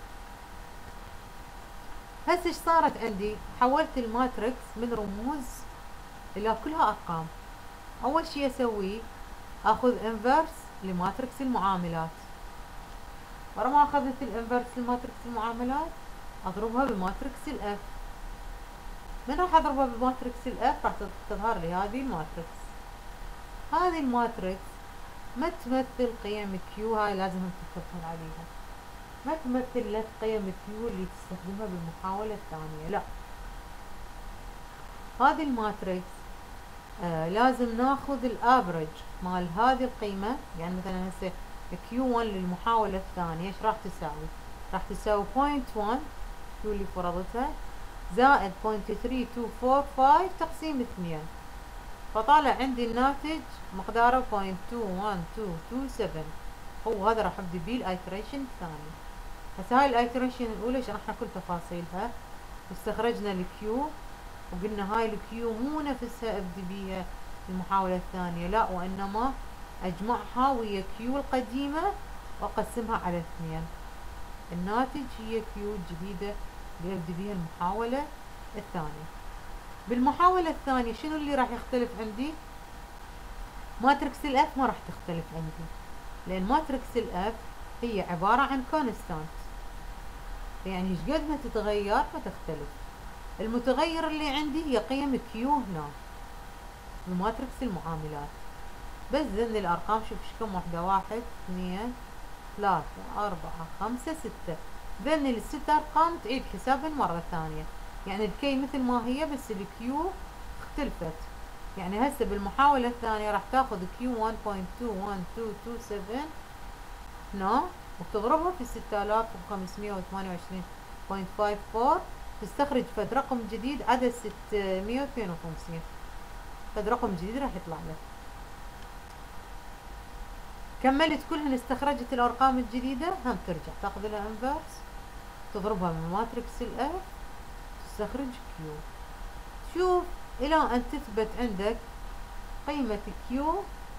هسه ايش صارت عندي؟ حولت الماتريكس من رموز إلى كلها أرقام. أول شي أسويه أخذ انفرس لماتريكس المعاملات، ورا ما أخذت الانفرس لماتريكس المعاملات أضربها بماتريكس الأف. من راح أضربها بماتريكس الأف؟ راح تظهر لي هذه الماتريكس. هذه الماتريكس ما تمثل قيم كيو، هاي لازم تنتبهون عليها، ما تمثل لك قيم كيو اللي تستخدمها بالمحاولة الثانية، لا. هذه الماتريكس آه لازم ناخذ الافرج مال هذه القيمة، يعني مثلا هسه كيو ون للمحاولة الثانية ايش راح تساوي؟ راح تساوي بوينت ون كيو اللي فرضتها زائد بوينت ثري تو فور فايف تقسيم اثنين، فطالع عندي الناتج مقداره بوينت تو ون تو تو سفن. هو هذا راح ابدي بيه الايتريشن الثاني. هسه هاي الايتريشن الاولى شرحنا كل تفاصيلها واستخرجنا الكيو، وقلنا هاي الكيو مو نفسها ابدي بيها المحاولة الثانية، لا، وانما اجمعها ويا كيو القديمة واقسمها على اثنين. الناتج هي كيو الجديدة اللي ابدي بيها المحاولة الثانية. بالمحاولة الثانية شنو اللي راح يختلف عندي؟ ماتريكس الاف ما راح تختلف عندي، لان ماتريكس الاف هي عبارة عن كونستانت، يعني ايش قد ما تتغير ما تختلف. المتغير اللي عندي هي قيم كيو هنا بماتريكس المعاملات. بس ذن الارقام شوف ايش كم وحدة، واحد اثنين ثلاثة أربعة خمسة ستة، ذن الست ارقام تعيد حسابهن مرة ثانية، يعني الكي مثل ما هي بس الكيو اختلفت. يعني هسه بالمحاولة الثانية راح تاخذ كيو ون بوينت تو ون تو تو سفن هنا وتضربها في ستة آلاف وخمسمية وثمانية وعشرين بوينت خمسة أربعة، تستخرج فد رقم جديد عدد ستمية واثنين وخمسين، فد رقم جديد راح يطلع لك. كملت كلهن، استخرجت الارقام الجديدة، هم ترجع تاخذ لها انفرس تضربها من ماتريكس الاف تستخرج كيو. شوف الى ان تثبت عندك قيمة كيو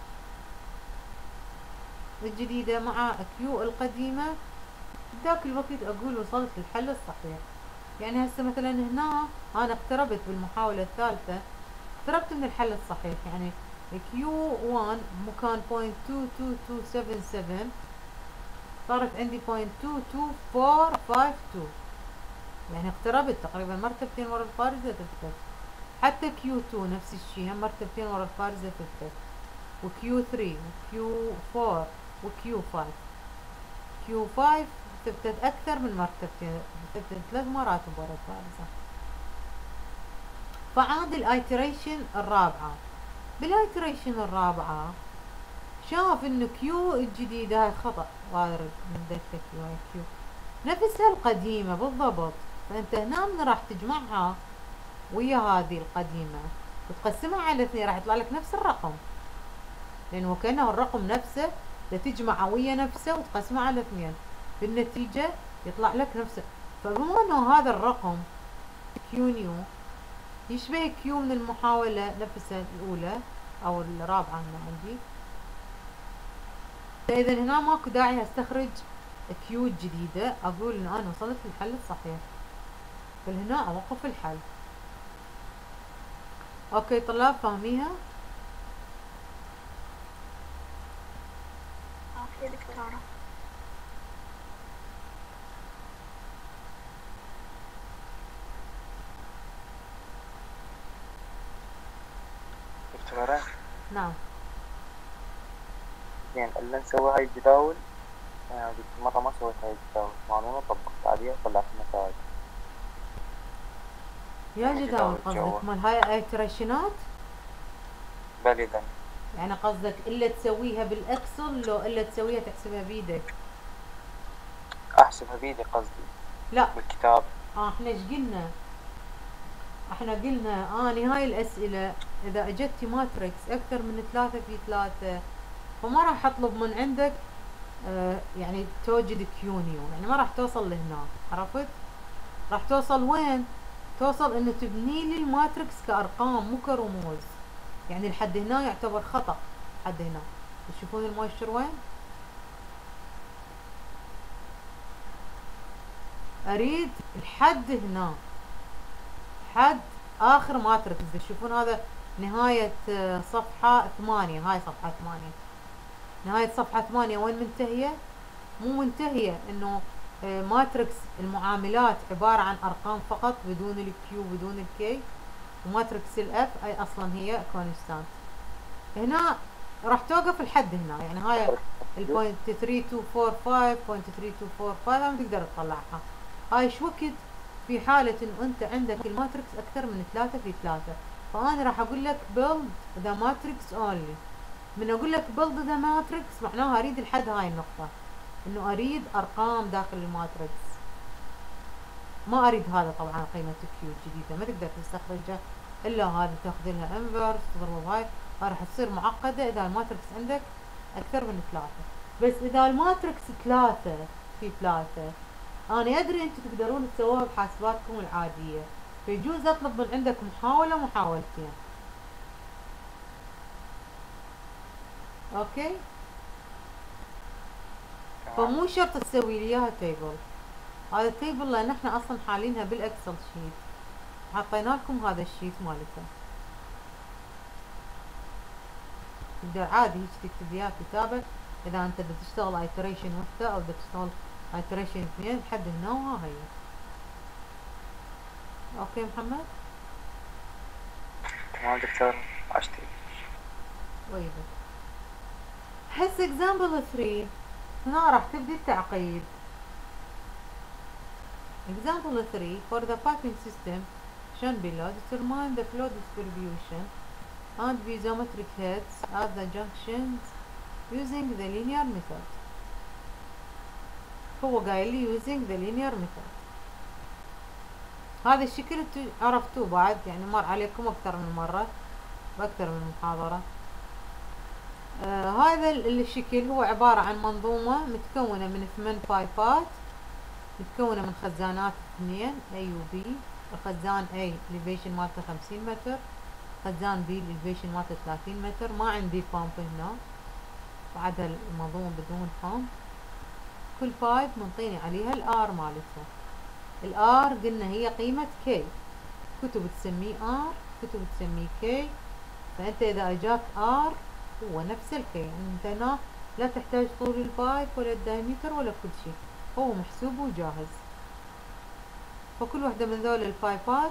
الجديدة مع كيو القديمة، ذاك الوقت اقول وصلت للحل الصحيح. يعني هسه مثلا هنا انا اقتربت بالمحاولة الثالثة، اقتربت من الحل الصحيح، يعني كيو ون مكان بوينت تو تو تو سفن سفن صارت عندي بوينت تو تو فور فايف تو، يعني اقتربت تقريبا مرتبتين ورا الفارزة ثبتت. حتى كيو تو نفس الشيء، هم مرتبتين ورا الفارزة ثبتت، وكيو ثري وكيو فور وكيو فايف. كيو فايف ثبتت أكثر من مرتبتين، ثبتت ثلاث مرات ورا الفارزة. فعاد الايتريشن الرابعة. بالايتريشن الرابعة شاف انه كيو الجديدة هاي خطأ وارد من دكة كيو هاي كيو نفسها القديمة بالضبط، فانت هنا من راح تجمعها ويا هذه القديمة وتقسمها على اثنين راح يطلع لك نفس الرقم، لانه كأنه الرقم نفسه تجمعه ويا نفسه وتقسمه على اثنين، بالنتيجة يطلع لك نفسه. فبما انه هذا الرقم كيو نيو يشبه كيو من المحاولة نفسها الأولى أو الرابعة هنا عندي، فإذا هنا ماكو داعي أستخرج كيو الجديدة، أقول إن أنا وصلت للحل الصحيح، فهنا أوقف الحل. اوكي طلاب فاهميها؟ اوكي دكتورة. دكتورة نعم. زين اللي نسوي هاي الجداول، أنا قلت مرة ما سويت هاي الجداول قانون وطبقت عليها وطلعت النتائج. يا يعني جداول جداول جوا. قصدك مال هاي ايتريشنات؟ بلى إذا يعني قصدك الا تسويها بالاكسل لو الا تسويها تحسبها بيدك؟ أحسبها بيدي قصدي لا بالكتاب. اه احنا ايش قلنا؟ احنا قلنا اني هاي الاسئلة اذا اجتي ماتريكس اكثر من ثلاثة في ثلاثة فما راح اطلب من عندك آه يعني توجد كيونيو، يعني ما راح توصل لهنا، عرفت؟ راح توصل وين؟ توصل انه تبني لي الماتريكس كارقام مو كرموز، يعني لحد هنا يعتبر خطأ. لحد هنا تشوفون المؤشر وين؟ اريد الحد هنا، حد اخر ماتريكس. تشوفون هذا نهاية صفحة ثمانية، هاي صفحة ثمانية، نهاية صفحة ثمانية وين منتهية؟ مو منتهية انه ماتريكس المعاملات عبارة عن ارقام فقط بدون الكيو بدون الكي، وماتريكس الاف اي اصلا هي كونستانت. هنا راح توقف الحد هنا، يعني هاي البوينت ثلاثة اثنين أربعة خمسة بوينت ثلاثة اثنين أربعة خمسة ما تقدر تطلعها. هاي شو وقت؟ في حالة انه انت عندك الماتريكس اكثر من ثلاثة في ثلاثة، فانا راح اقول لك build the matrix only. من اقول لك build the matrix معناها اريد الحد هاي النقطة، انه اريد ارقام داخل الماتريكس، ما اريد هذا. طبعا قيمة كيو الجديدة ما تقدر تستخرجها الا هذا، تاخذ لها انفرس تضربها بهاي، هاي راح تصير معقدة اذا الماتريكس عندك اكثر من ثلاثة. بس اذا الماتريكس ثلاثة في ثلاثة انا ادري انتم تقدرون تسووها بحاسباتكم العادية، فيجوز اطلب من عندك محاولة محاولتين. اوكي؟ فمو شرط تسوي لي اياها تيبل. هذا التيبل لان احنا اصلا حالينها بالاكسل شيت، حطينا لكم هذا الشيت مالته. تقدر عادي هيك تكتب اياه كتابة اذا انت بدك تشتغل ايتريشن وحدة او بدك تشتغل ايتريشن اثنين لحد هنا، وها هي. اوكي محمد؟ تمام دكتور عشتي. ويبك هسه example ثلاثة هنا راح تبدي التعقيد. example ثلاثة for the piping system shown below determine the flow distribution and piezometric heads at the junctions using the linear method. هو قايل لي using the linear method. هذا الشكل انتو عرفتوه بعد، يعني مر عليكم اكثر من مرة باكثر من محاضرة. آه هذا الشكل هو عبارة عن منظومة متكونة من ثمان بايبات، متكونة من خزانات اثنين A و B. الخزان A elevation مالته خمسين متر، خزان B elevation مالته ثلاثين متر. ما عندي بامب هنا، بعد المنظومة بدون بامب. كل بايب منطيني عليها الار مالتها. الار قلنا هي قيمة K، كتب تسميه R كتب تسميه K. فانت اذا اجاك R هو نفس الكي، يعني انت هنا لا تحتاج طول البايب ولا الدايمتر ولا كل شيء، هو محسوب وجاهز. فكل وحدة من ذول البايبات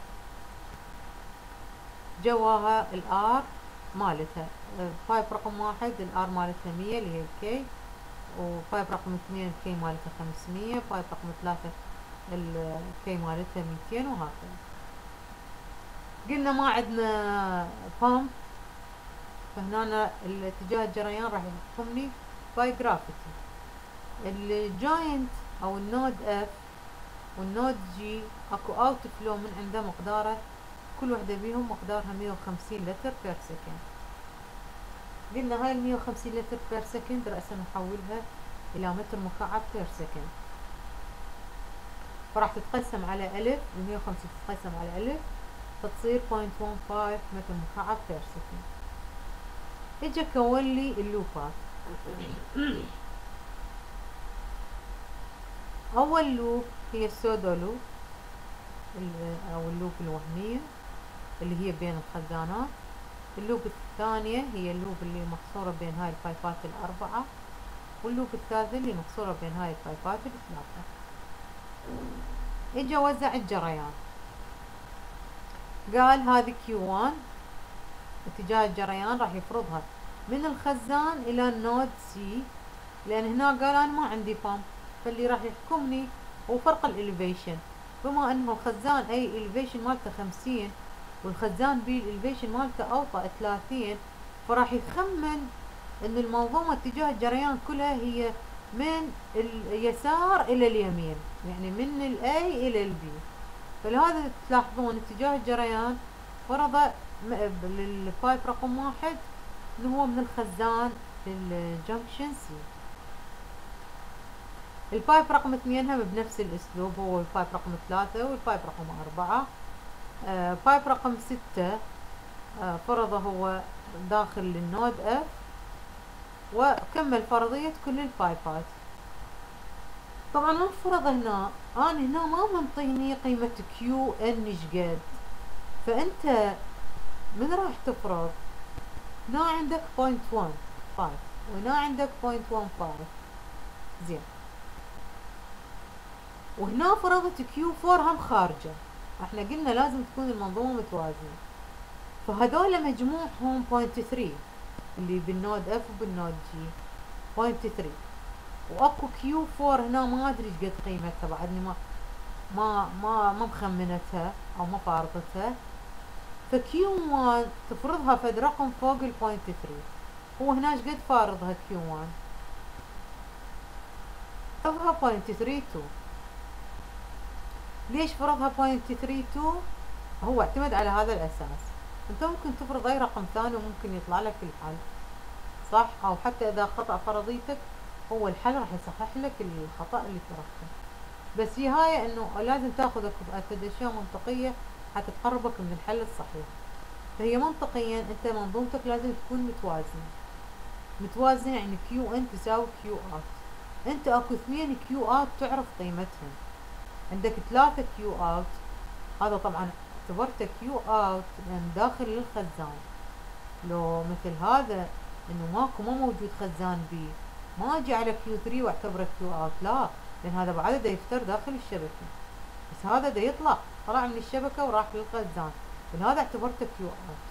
جواها الار مالتها. بايب رقم واحد الار مالتها مية اللي هي الكي، وبايب رقم اثنين الكي مالتها خمسمية، بايب رقم ثلاثة الكي مالتها ميتين، وهكذا. قلنا ما عندنا بامب، فهنا الاتجاه الجريان راح يحكمني باي جرافيتي. الجاينت او النود اف والنود جي اكو اوت فلو من عنده مقداره، كل وحده بيهم مقدارها مية وخمسين لتر بير سكند. قلنا هاي ال مية وخمسين لتر بير سكند رأسا نحولها الى متر مكعب بير سكند، فراح تتقسم على الف. ال مية وخمسين تتقسم على الف فتصير صفر فاصلة واحد خمسة متر مكعب بير سكند. اجا كون لي اللوبات. اول لوب هي السودو لوب او اللوب الوهمية، اللي هي بين الخزانات. اللوب الثانية هي اللوب اللي محصورة بين هاي البايبات الأربعة، واللوب الثالثة اللي محصورة بين هاي البايبات الثلاثة. اجا وزع الجريان، قال هذه كيو واحد اتجاه الجريان راح يفرضها من الخزان الى النود سي، لان هنا قال انا ما عندي بامب، فاللي راح يحكمني هو فرق الاليفيشن. بما انه الخزان اي الاليفيشن مالته خمسين والخزان بي الاليفيشن مالته اوطى ثلاثين، فراح يخمن ان المنظومة اتجاه الجريان كلها هي من اليسار الى اليمين، يعني من الاي الى البي. فلهذا تلاحظون اتجاه الجريان فرض للبايب رقم واحد انه هو من الخزان للجنكشن سي. البايب رقم اثنين هم بنفس الاسلوب، هو البايب رقم ثلاثة والبايب رقم أربعة. آه بايب رقم ستة آه فرضه هو داخل النود اف، وكمل فرضية كل البايبات. طبعا من فرض هنا، انا هنا ما منطيني قيمة كيو ان شقد، فانت من راح تفرض؟ هنا عندك بوينت واحد خمسة وهنا عندك بوينت واحد خمسة، زين، وهنا فرضت كيو أربعة هم خارجة. احنا قلنا لازم تكون المنظومة متوازنة، فهذول مجموعهم بوينت ثلاثة اللي بالنود اف وبالنود جي بوينت ثلاثة، واكو كيو أربعة هنا ما ادري ايش قد قيمتها، بعدني ما ما ما ما مخمنتها او ما فارضتها. فكيو واحد تفرضها فد رقم فوق البوينت ثلاثة، هو هنا ايش قد فارضها كيو واحد؟ فرضها بوينت ثلاثة اثنين. ليش فرضها بوينت ثلاثة اثنين؟ هو اعتمد على هذا الاساس. انت ممكن تفرض اي رقم ثاني وممكن يطلع لك الحل صح، او حتى اذا خطأ فرضيتك هو الحل راح يصحح لك الخطأ اللي فرضته. بس هي هاي انه لازم تاخذ اشياء منطقية حتى تقربك من الحل الصحيح. فهي منطقيا انت منظومتك لازم تكون متوازنة. متوازنة يعني كيو ان تساوي كيو اوت. انت اكو اثنين كيو اوت تعرف قيمتهم، عندك ثلاثة كيو اوت، هذا طبعا اعتبرته كيو اوت لان داخل للخزان. لو مثل هذا انه ماكو ما موجود خزان بي، ما اجي على كيو ثلاثة واعتبره كيو اوت، لا، لان هذا بعده دا يفتر داخل الشبكة، بس هذا دا يطلع طلع من الشبكة وراح للخزان، لهذا اعتبرته كيو اوت.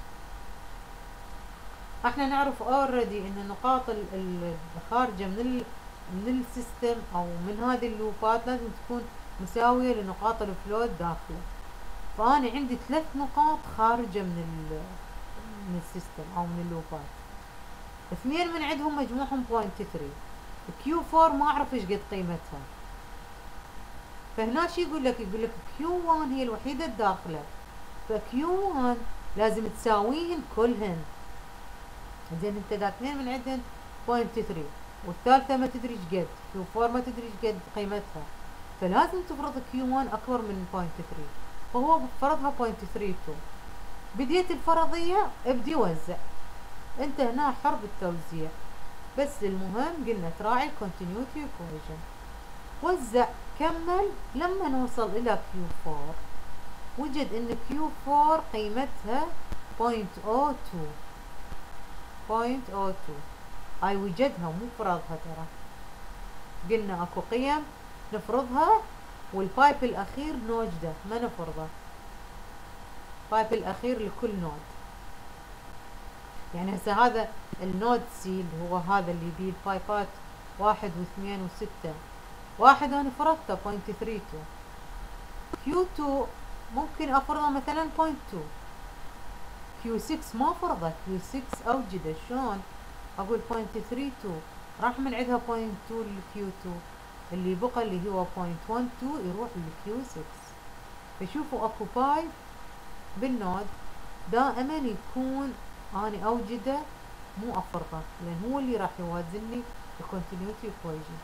احنا نعرف اوريدي ان النقاط الخارجة من ال من السيستم او من هذه اللوبات لازم تكون مساوية لنقاط الفلو داخله. فانا عندي ثلاث نقاط خارجة من ال من السيستم او من اللوبات، اثنين من عندهم مجموعهم بوينت ثلاثة، كيو أربعة ما اعرف ايش قد قيمتها. فهنا شي يقول لك؟ يقول لك كيو واحد هي الوحيدة الداخلة، فكيو واحد لازم تساويهن كلهن. زين انت اذا اثنين من عندهن بوينت ثلاثة والثالثة ما تدري ايش قد، كيو أربعة ما تدري ايش قد قيمتها، فلازم تفرض كيو واحد اكبر من بوينت ثلاثة، فهو فرضها بوينت ثلاثة اثنين. بديت الفرضية ابدي وزع، انت هنا حر بالتوزيع، بس المهم قلنا تراعي الكونتينيوتي ايكويشن. وزع كمل لما نوصل الى كيو أربعة، وجد ان كيو أربعة قيمتها بوينت أو تو بوينت أو تو، هاي وجدها مو فرضها ترى. قلنا اكو قيم نفرضها والبايب الاخير نوجده ما نفرضه، البايب الاخير لكل نود. يعني هسه هذا النود سي اللي هو هذا اللي بيه البايبات واحد واثنين وستة، واحد انا فرضته بوينت ثلاثة اثنين، كيو اثنين ممكن افرضه مثلا بوينت اثنين، كيو ستة ما فرضه، كيو ستة اوجده شلون؟ اقول بوينت ثلاثة اثنين راح من عندها بوينت اثنين للكيو اثنين، اللي بقى اللي هو بوينت واحد اثنين يروح للكيو ستة. فشوفوا اكو بايب بالنود دائما يكون اني اوجده مو افرضه، لان هو اللي راح يوازن لي الكونتينيوتي ايكويشن.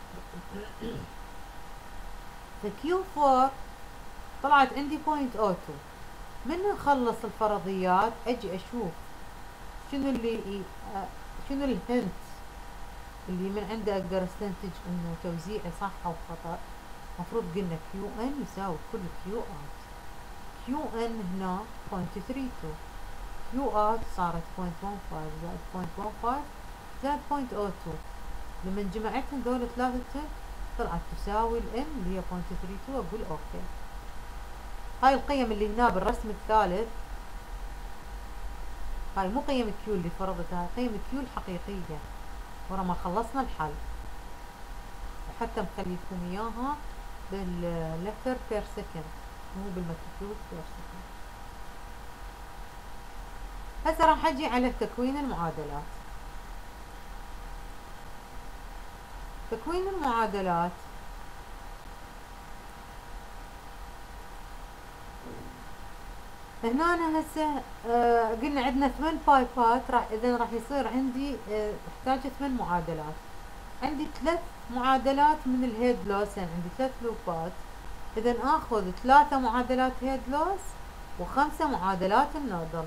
فكيو أربعة طلعت عندي بوينت أو اثنين. من نخلص الفرضيات اجي اشوف شنو اللي شنو الهنت اللي من عنده اقدر استنتج انه توزيعي صح او خطأ. مفروض قلنا كيو ان يساوي كل كيو اوت. كيو ان هنا بوينت ثري تو، كيو اوت صارت بوينت ون فايف زائد بوينت ون فايف زائد بوينت او تو، لما جمعتهم دول ثلاثة طلعت تساوي الام اللي هي بوينت ثري تو، اقول اوكي. هاي القيم اللي هنا بالرسم الثالث هاي مو قيم كيو اللي فرضتها، قيم كيو الحقيقية ورا ما خلصنا الحل، وحتى مخليكم اياها باللتر بير سكند مو بالمكتوب بير سكند. هسه راح اجي على تكوين المعادلات. تكوين المعادلات هنا أنا هسه آه قلنا عندنا ثمان بايبات، راح اذا راح يصير عندي آه احتاج ثمان معادلات. عندي ثلاث معادلات من الهيد لوس، يعني عندي ثلاث لوبات، اذا اخذ ثلاثة معادلات هيد لوس وخمسة معادلات النودل.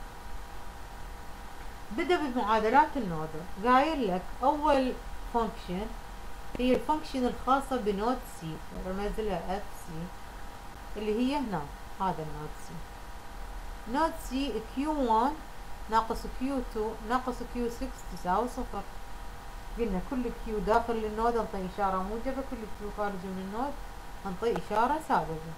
بدأ بمعادلات النودل، قايل لك اول فانكشن هي الفانكشن الخاصة بنود سي، رمز لها اف سي اللي هي هنا، هذا النود سي. نود سي كيو واحد ناقص كيو تو ناقص كيو ستة تساوي صفر. قلنا كل كيو داخل النود انطي اشارة موجبة، كل كيو خارج من النود انطي اشارة سالبة.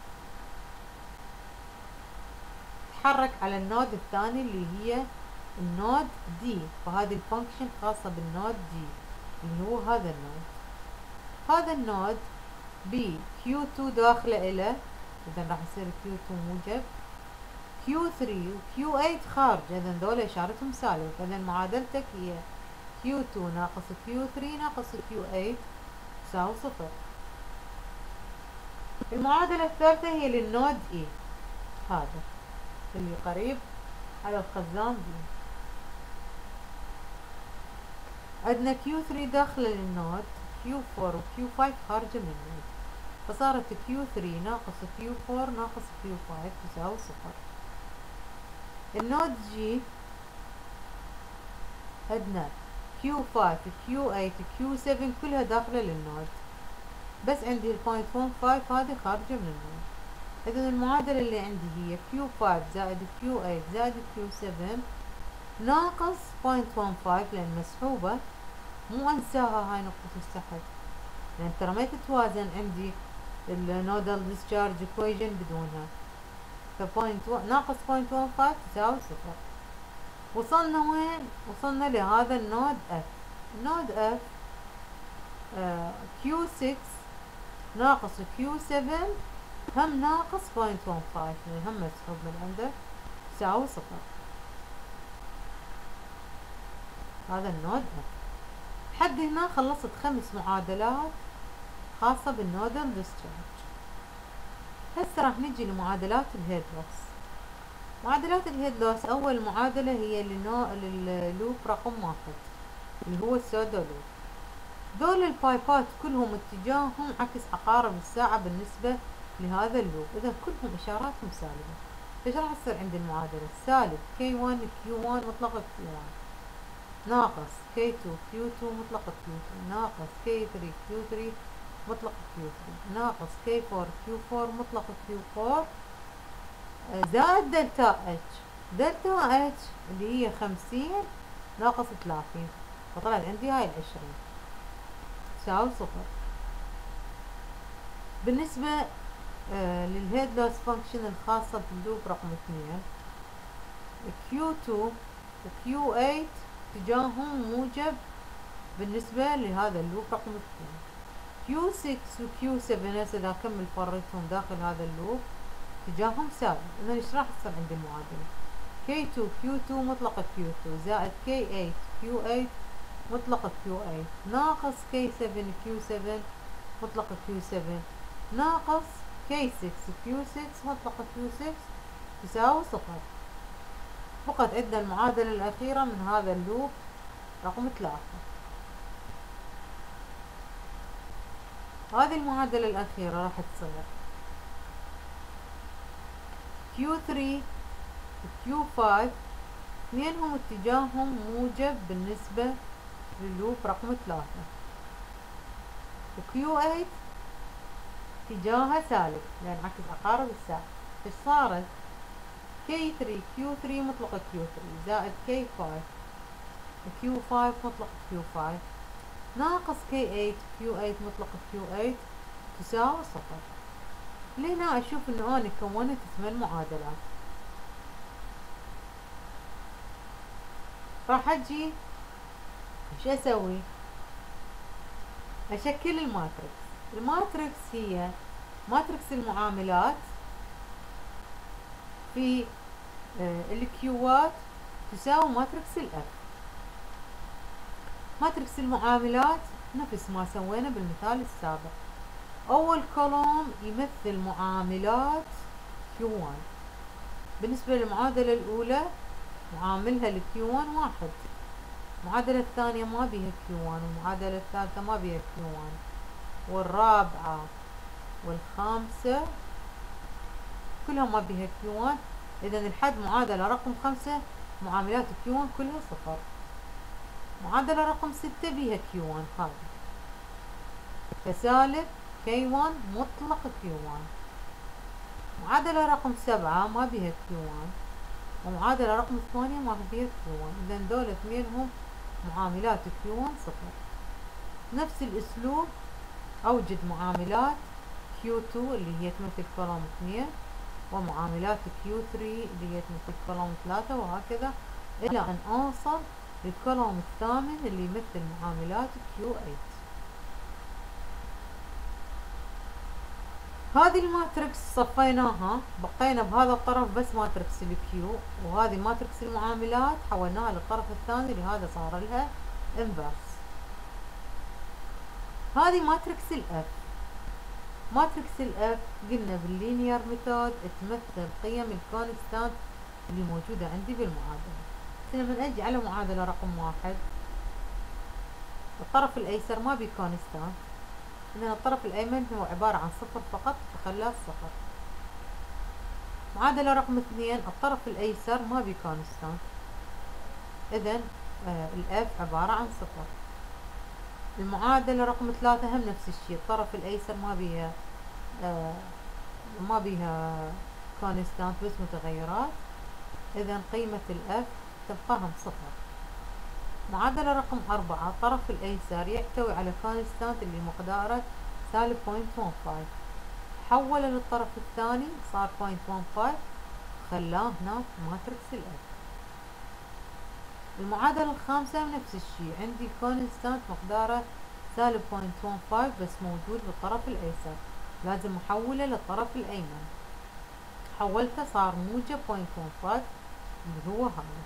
تحرك على النود الثاني اللي هي النود دي، فهذه الفانكشن خاصة بالنود دي اللي هو هذا النود. هذا النود ب كيو تو داخله إله، إذا راح يصير كيو تو موجب، كيو ثري وكيو ثمانية خارج، إذا ذولا إشارتهم سالب، إذا معادلتك هي كيو تو ناقص كيو ثري ناقص كيو ثمانية تساوي صفر. المعادلة الثالثة هي للنود إي، هذا اللي قريب على الخزان دي. عندنا كيو ثري داخلة للنود، كيو فور وكيو فايف خارجة من النود، فصارت كيو ثري ناقص كيو فور ناقص كيو فايف تساوي صفر. النود جي عندنا كيو فايف كيو ثمانية كيو سبعة كلها داخلة للنود، بس عندي البوينت ون فايف هذه خارجة من النود. إذا المعادلة اللي عندي هي كيو فايف زائد كيو ثمانية زائد كيو سبعة ناقص بوينت ون فايف، لأن مسحوبة مو أنساها هاي نقطة السحب، لأن ترى ما تتوازن عندي النودل ديسشارج ايكويجن بدونها، فبوينت ناقص بوينت ون فايف تساوي صفر. وصلنا وين؟ وصلنا لهذا النود اف. النود اف آه كيو ستة ناقص كيو سبعة هم ناقص بوينت ون فايف، يعني هم مسحوب من عنده تساوي صفر. هذا النود اف. لحد هنا خلصت خمس معادلات خاصة بالنودل ديسشارج. هسه راح نجي لمعادلات الهيد لوس. معادلات الهيد لوس أول معادلة هي لللوب رقم واحد اللي هو السودو لوب. دول البايبات كلهم اتجاههم عكس عقارب الساعة بالنسبة لهذا اللوب، إذا كلهم إشاراتهم سالبة. فايش راح يصير عندي المعادلة؟ سالب كي ون كيو ون مطلق كيو ون ناقص كي تو كيو تو مطلق كيو تو ناقص كي ثري كيو ثري مطلق كيو ثري ناقص كي فور كيو فور مطلق كيو فور زائد دلتا اتش. دلتا اتش اللي هي خمسين ناقص ثلاثين، فطلعت عندي هاي العشرين تساوي صفر. بالنسبة آه للهيد لوس فانكشن الخاصة باللوب رقم اثنين، كيو تو وكيو ثمانية اتجاههم موجب بالنسبة لهذا اللوب رقم اثنين. كيو ستة وكيو سبعة هسه اذا اكمل فريتهم داخل هذا اللوب اتجاههم سالب. اذا ايش راح تصير عندي المعادلة؟ كي تو كيو تو مطلق كيو تو زائد كي ثمانية كيو ثمانية مطلق كيو ثمانية ناقص كي سبعة كيو سبعة مطلق كيو سبعة ناقص كي ستة كيو ستة مطلق كيو ستة تساوي صفر. فقط عندنا المعادلة الأخيرة من هذا اللوب رقم ثلاثة. هذه المعادلة الأخيرة راح تصير كيو ثري وكيو خمسة اثنينهم اتجاههم موجب بالنسبة لللوب رقم ثلاثة، وكيو ثمانية اتجاهها سالب لأن عكس عقارب الساعة، ايش صارت؟ كي ثري كيو ثري مطلقة كيو ثري زائد كي فايف كيو فايف مطلقة كيو فايف ناقص كي ثمانية كيو ثمانية مطلقة كيو ثمانية تساوي صفر. لهنا اشوف انه انا كونت ثمان معادلات. راح اجي ايش اسوي؟ اشكل الماتريكس. الماتريكس هي ماتريكس المعاملات في آه الكيوات تساوي ماتريكس الاف. ماتريكس المعاملات نفس ما سوينا بالمثال السابق. اول كولوم يمثل معاملات كيو واحد. بالنسبة للمعادلة الاولى معاملها لكيو واحد واحد، المعادلة الثانية ما بيها كيو واحد، والمعادلة الثالثة ما بيها كيو واحد، والرابعة والخامسة كلها ما بيها كيو واحد. اذا الحد معادلة رقم خمسة معاملات كيو واحد كلها صفر. معادلة رقم ستة بيها كيو واحد هذه، فسالب كي واحد مطلق كيو واحد. معادلة رقم سبعة ما بيها كيو واحد، ومعادلة رقم ثمانية ما بيها كيو واحد. اذا دول اثنينهم معاملات كيو واحد صفر. نفس الاسلوب اوجد معاملات كيو اثنين اللي هي تمثل كولوم اثنين، ومعاملات كيو ثري اللي هي تمثل كولوم ثلاثة، وهكذا الى ان اوصل للكولوم الثامن اللي يمثل معاملات كيو ثمانية. هذه الماتريكس صفيناها، بقينا بهذا الطرف بس ماتريكس الكيو، وهذه ماتريكس المعاملات حولناها للطرف الثاني، لهذا صار لها انفرس. هذه ماتريكس الاف. ماتريكس الاف قلنا باللينير ميثود تمثل قيم الكونستانت اللي موجودة عندي بالمعادلة. لما اجي على معادلة رقم واحد الطرف الايسر ما بي كونستانت، إذن الطرف الأيمن هو عبارة عن صفر فقط، فخلاه صفر. معادلة رقم اثنين الطرف الأيسر ما بي كونستانت، إذن آه الأف عبارة عن صفر. المعادلة رقم ثلاثة هم نفس الشيء، الطرف الأيسر ما بيها آه ما بيها كونستانت بس متغيرات، إذن قيمة الأف تبقى هم صفر. معادلة رقم أربعة الطرف الأيسر يحتوي على كونستانت اللي مقداره سالب بوينت ون فايف، حوله للطرف الثاني صار بوينت ون فايف، خلاه هناك ماتريكس الأف. المعادلة الخامسة نفس الشيء، عندي كونستانت مقداره سالب بوينت ون فايف بس موجود بالطرف الأيسر، لازم أحوله للطرف الأيمن، حولته صار موجب بوينت ون فايف اللي هو هذا.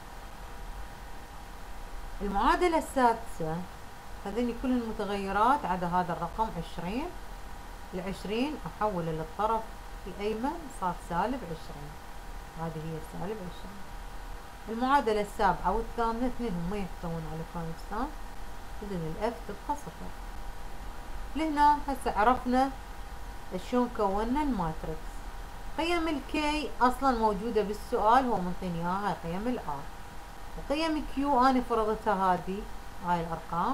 المعادلة السادسة هذني كل المتغيرات عدا هذا الرقم عشرين، العشرين أحوله للطرف الأيمن صار سالب عشرين، هذه هي سالب عشرين. المعادلة السابعة والثامنة اثنينهم ما يحتوون على كونستانت، إذن الأف تبقى صفر. لهنا هسه عرفنا شلون كونا الماتريكس. قيم الكي أصلا موجودة بالسؤال، هو منطيني إياها قيم الآر، وقيم كيو أنا فرضتها هذه هاي الأرقام.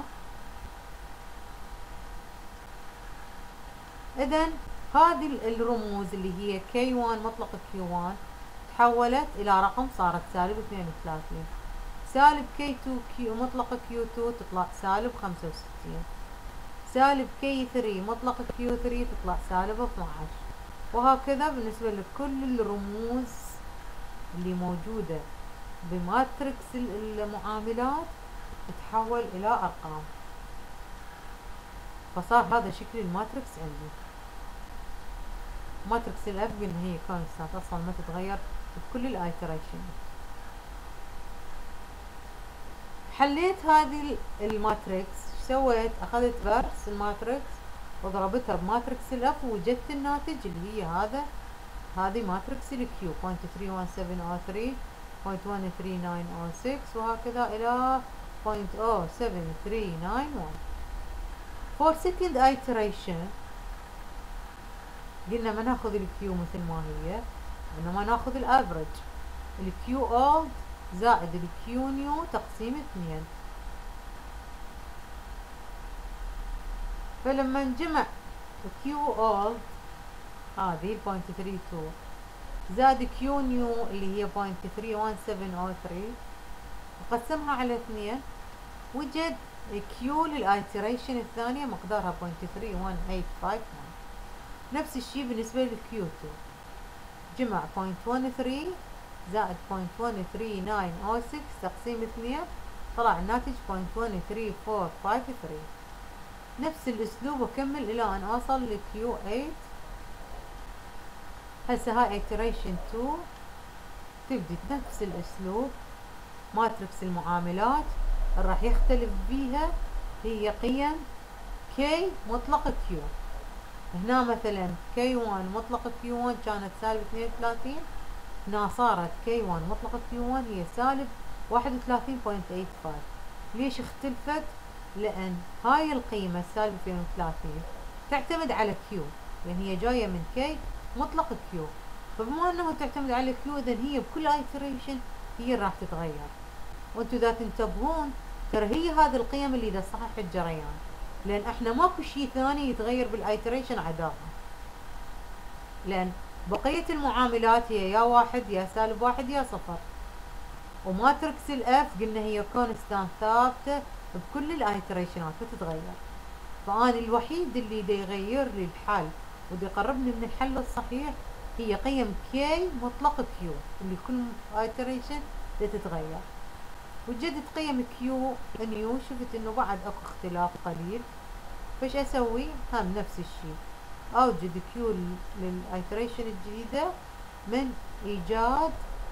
إذن هذه الرموز اللي هي كي واحد مطلق كيو واحد تحولت إلى رقم صارت سالب اثنين وثلاثين، سالب كي اثنين كيو مطلق كيو اثنين تطلع سالب خمسة وستين، سالب كي ثري مطلق كيو ثري تطلع سالب اثني عشر، وهكذا بالنسبة لكل الرموز اللي موجودة بماتريكس المعاملات تتحول إلى أرقام. فصار هذا شكل الماتريكس عندي. ماتريكس الأف قلنا هي كونستانت أصلا ما تتغير بكل الآيتريشن. حليت هذه الماتريكس، سويت أخذت فيرس الماتريكس وضربتها بماتريكس الأف ووجدت الناتج اللي هي هذا، هذه ماتريكس الكيو بوينت ثري وان سفن او ثري بوينت ون ثري ناين او سكس وهكذا إلى بوينت زيرو سفن ثري ناين ون. for second iteration قلنا ما ناخذ الكيو مثل ما هي، انما ناخذ الافرج، الكيو اولد زائد الكيو نيو تقسيم اثنين. فلما نجمع الكيو اولد هذه بوينت ثري تو زائد كيو نيو اللي هي بوينت ثري وان سفن او ثري، وقسمها على اثنين، وجد كيو للايتريشن الثانية مقدارها بوينت ثري وان ايت فايف ون. نفس الشيء بالنسبة للكيو تو، جمع بوينت ون ثري زائد بوينت ون ثري ناين او سكس تقسيم اثنين، طلع الناتج بوينت ون ثري فور فايف ثري. نفس الاسلوب وكمل الى ان اوصل لكيو ايت. هسه هاي iteration تو تبدي نفس الاسلوب، ماتريكس المعاملات راح يختلف بيها هي قيم K مطلق Q. هنا مثلا كي ون مطلق كيو ون كانت سالب اثنين وثلاثين، هنا صارت كي ون مطلق كيو ون هي سالب واحد وثلاثين فاصلة ثمانية خمسة. ليش اختلفت؟ لأن هاي القيمة السالب اثنين وثلاثين تعتمد على كيو، لأن هي جاية من كي مطلق كيو، فبما أنه تعتمد على كيو إذا هي بكل ايتريشن هي راح تتغير. وانتو إذا تنتبهون ترى هي هذه القيم اللي إذا صحح الجريان، لأن احنا ماكو شيء ثاني يتغير بالايتريشن عداها، لأن بقية المعاملات هي يا واحد يا سالب واحد يا صفر، وماتريكس الاف قلنا هي كونستانت ثابتة بكل الايتريشنات بتتغير. فأنا الوحيد اللي دا يغير لي الحل ودا يقربني من الحل الصحيح هي قيم كي مطلق كيو اللي كل ايتريشن دا تتغير. وجدت قيم كيو نيو، شفت انه بعد اكو اختلاف قليل، فايش اسوي؟ هم نفس الشيء، اوجد كيو للايتريشن الجديدة من ايجاد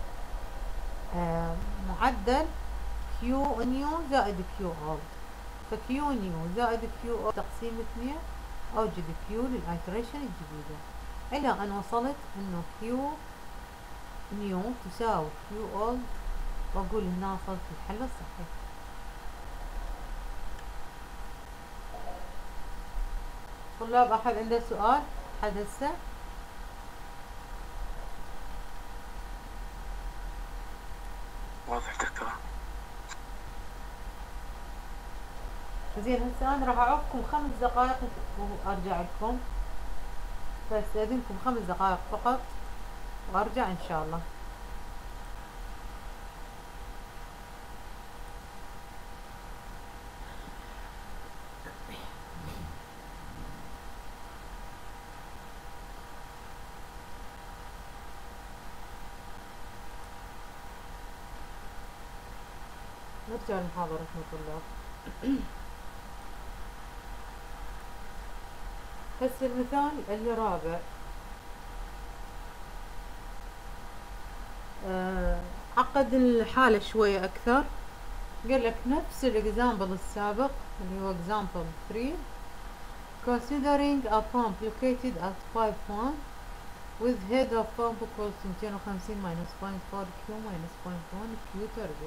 آه معدل كيو نيو زائد كيو اولد. فكيو نيو زائد كيو اولد تقسيم اثنين، اوجد كيو للايتريشن الجديدة الى ان وصلت انه كيو نيو تساوي كيو اولد، واقول هنا وصلت الحل الصحيح. طلاب احد عنده سؤال؟ حد هسه؟ واضح دكتور. زين هسه انا راح اعوقكم خمس دقائق وارجع لكم، فاستاذنكم خمس دقائق فقط وارجع ان شاء الله. نرجع لمحاضرتنا طلاب. هسه المثال الرابع آه عقد الحالة شوية أكثر. قال لك نفس الإكزامبل السابق اللي هو example three. Considering a pump located at five one with head of pump equals مئتين وخمسين minus zero point four Q minus zero point one Q تربيع.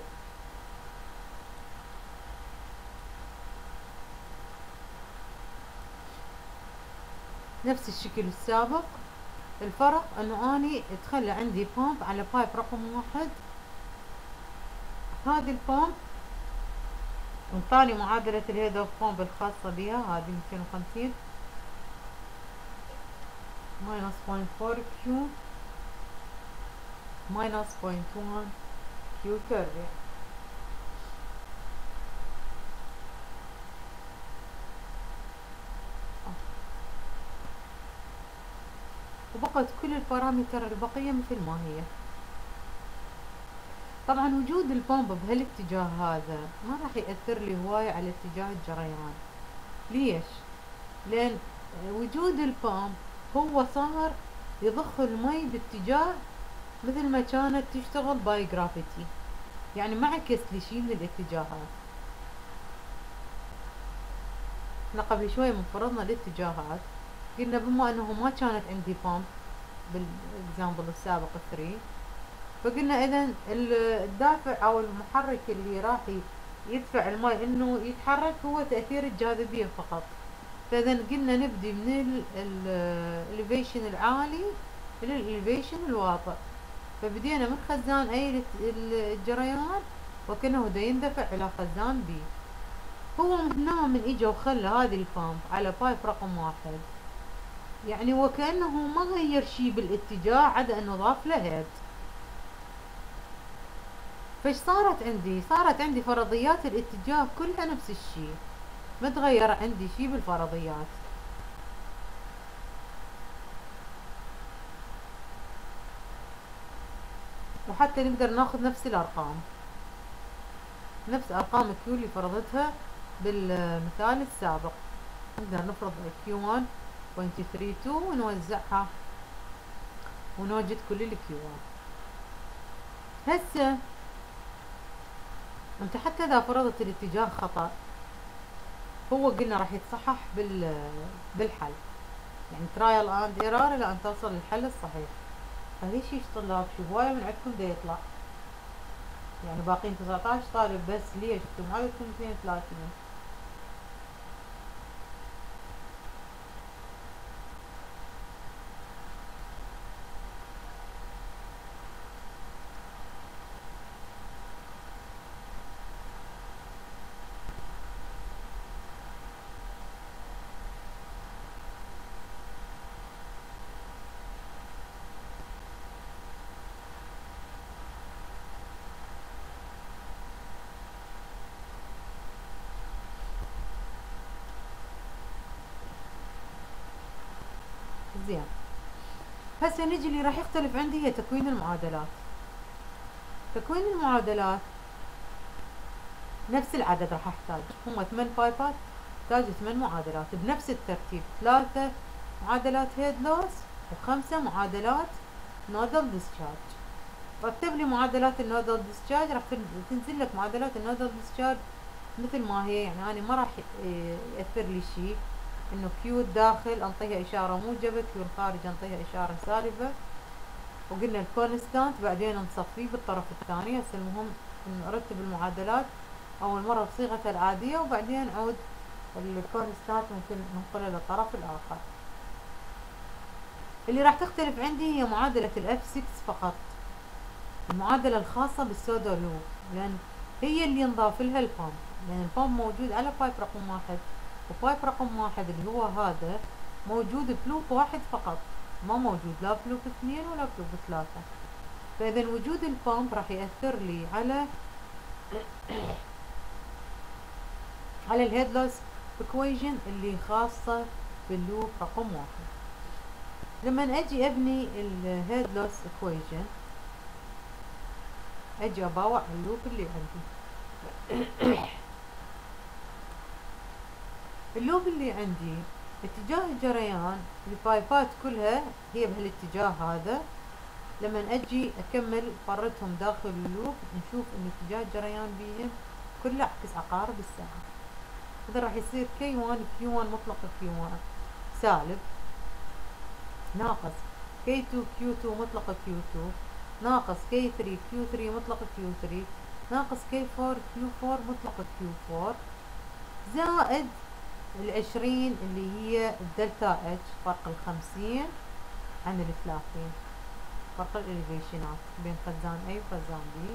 نفس الشكل السابق، الفرق انه اني تخلى عندي بامب على بايب رقم واحد. هذه البامب انطاني معادلة الهيد اوف بامب الخاصة بها، هذه مئتين وخمسين ماينس zero point four Q ماينس zero point one Q تربيع. وبقت كل البارامتر البقية مثل ما هي. طبعا وجود البامب بهالاتجاه هذا ما راح يأثر لي هواية على اتجاه الجريان. ليش؟ لأن وجود البامب هو صار يضخ المي باتجاه مثل ما كانت تشتغل باي جرافيتي، يعني ما عكس لي شي من الاتجاهات. احنا قبل شوي من فرضنا الاتجاهات، قلنا بما انه ما كانت عندي بامب بالاكزامبل السابق ثري، فقلنا اذا الدافع او المحرك اللي راح يدفع الماء انه يتحرك هو تأثير الجاذبية فقط. فاذا قلنا نبدي من الاليفيشن العالي الى الاليفيشن الواطئ، فبدينا من خزان اي الجريان وكأنه دا يندفع الى خزان بي. هو هنا من اجا وخلى هذه البامب على بايب رقم واحد، يعني وكأنه ما غير شي بالاتجاه عدا انه ضاف له هيد. فايش صارت عندي؟ صارت عندي فرضيات الاتجاه كلها نفس الشي، ما تغير عندي شي بالفرضيات. وحتى نقدر ناخذ نفس الارقام، نفس ارقام كيو اللي فرضتها بالمثال السابق. نقدر نفرض كيو واحد نقطة ثلاثة اثنين ونوزعها ونوجد كل الكيوات. هسه انت حتى اذا فرضت الاتجاه خطأ هو قلنا راح يتصحح بال بالحل، يعني ترايل اند ايرور الى ان توصل للحل الصحيح. فليش ايش طلاب شو هواية من عندكم دا يطلع، يعني باقين تسعة عشر طالب بس، ليش انتم عددكم اثنين وثلاثين؟ زين، هسه نجي اللي راح يختلف عندي هي تكوين المعادلات. تكوين المعادلات نفس العدد راح احتاج، هم ثمان بايبات احتاج ثمان معادلات بنفس الترتيب، ثلاثة معادلات هيد لوس وخمسة معادلات نودل ديسشارج. رتب لي معادلات النودل ديسشارج، راح تنزل لك معادلات النودل ديسشارج مثل ما هي، يعني انا ما راح يأثر لي شيء انه كيو الداخل انطيها اشارة موجبة، كيو الخارج انطيها اشارة سالبة. وقلنا الكونستانت بعدين نصفيه بالطرف الثاني. هسه المهم انه ارتب المعادلات اول مرة بصيغتها العادية وبعدين اعود الكونستانت ممكن ننقلها للطرف الاخر. اللي راح تختلف عندي هي معادلة الاف ستة فقط، المعادلة الخاصة بالسودو لوب، لان هي اللي نضاف لها البامب، لان البامب موجود على بايب رقم واحد، وبايب رقم واحد اللي هو هذا موجود بلوب واحد فقط، ما موجود لا بلوب اثنين ولا بلوب ثلاثة. فاذا وجود البامب راح يأثر لي على على الهيد لوس ايكويشن اللي خاصة باللوب رقم واحد. لما اجي ابني الهيد لوس ايكويشن اجي اباوع اللوب اللي عندي. اللوب اللي عندي اتجاه الجريان البايبات كلها هي بهالاتجاه هذا. لما اجي اكمل فرتهم داخل اللوب نشوف ان اتجاه الجريان بيهم كله عكس عقارب الساعة. هذا راح يصير كي واحد كيو واحد مطلق كيو واحد سالب ناقص كي اثنين كيو اثنين مطلق كيو اثنين ناقص كي ثلاثة كيو ثلاثة مطلق كيو ثلاثة ناقص كي أربعة كيو أربعة مطلق كيو أربعة زائد العشرين اللي هي الدلتا اتش فرق الخمسين عن الثلاثين، فرق الاليفيشنات بين خزان A وخزان B،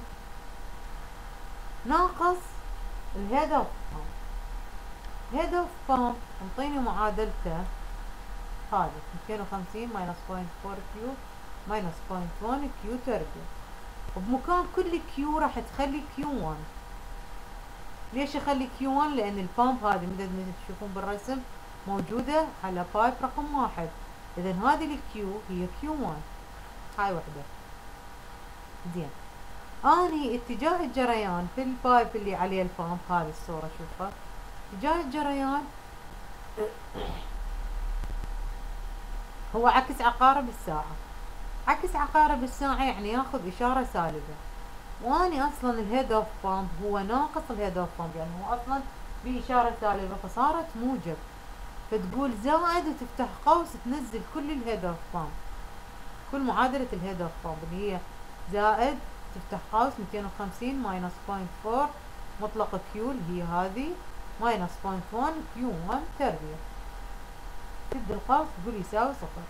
ناقص الهيد اوف بامب. هيد اوف بامب انطيني معادلته هذه مئتين وخمسين ماينس بوينت فور كيو ماينس بوينت واحد كيو تربيع، وبمكان كل كيو راح تخلي كيو واحد. ليش اخلي كيو واحد؟ لان البامب هذه مثل تشوفون بالرسم موجودة على بايب رقم واحد، اذا هذه الكيو هي كيو واحد، هاي وحدة. زين، اني اتجاه الجريان في البايب اللي عليه البامب، هذه الصورة شوفها، اتجاه الجريان هو عكس عقارب الساعة. عكس عقارب الساعة يعني ياخذ اشارة سالبة، واني اصلا الهيد اوف بامب هو ناقص الهيد اوف بامب، يعني هو اصلا باشارة سالبة فصارت موجب، فتقول زائد وتفتح قوس تنزل كل الهيد اوف بامب، كل معادلة الهيد اوف بامب اللي هي زائد تفتح قوس مئتين وخمسين ماينس بوينت فور مطلق كيو اللي هي هذه ماينس بوينت واحد كيو واحد تربيع، تبدأ القوس تقول يساوي صفر.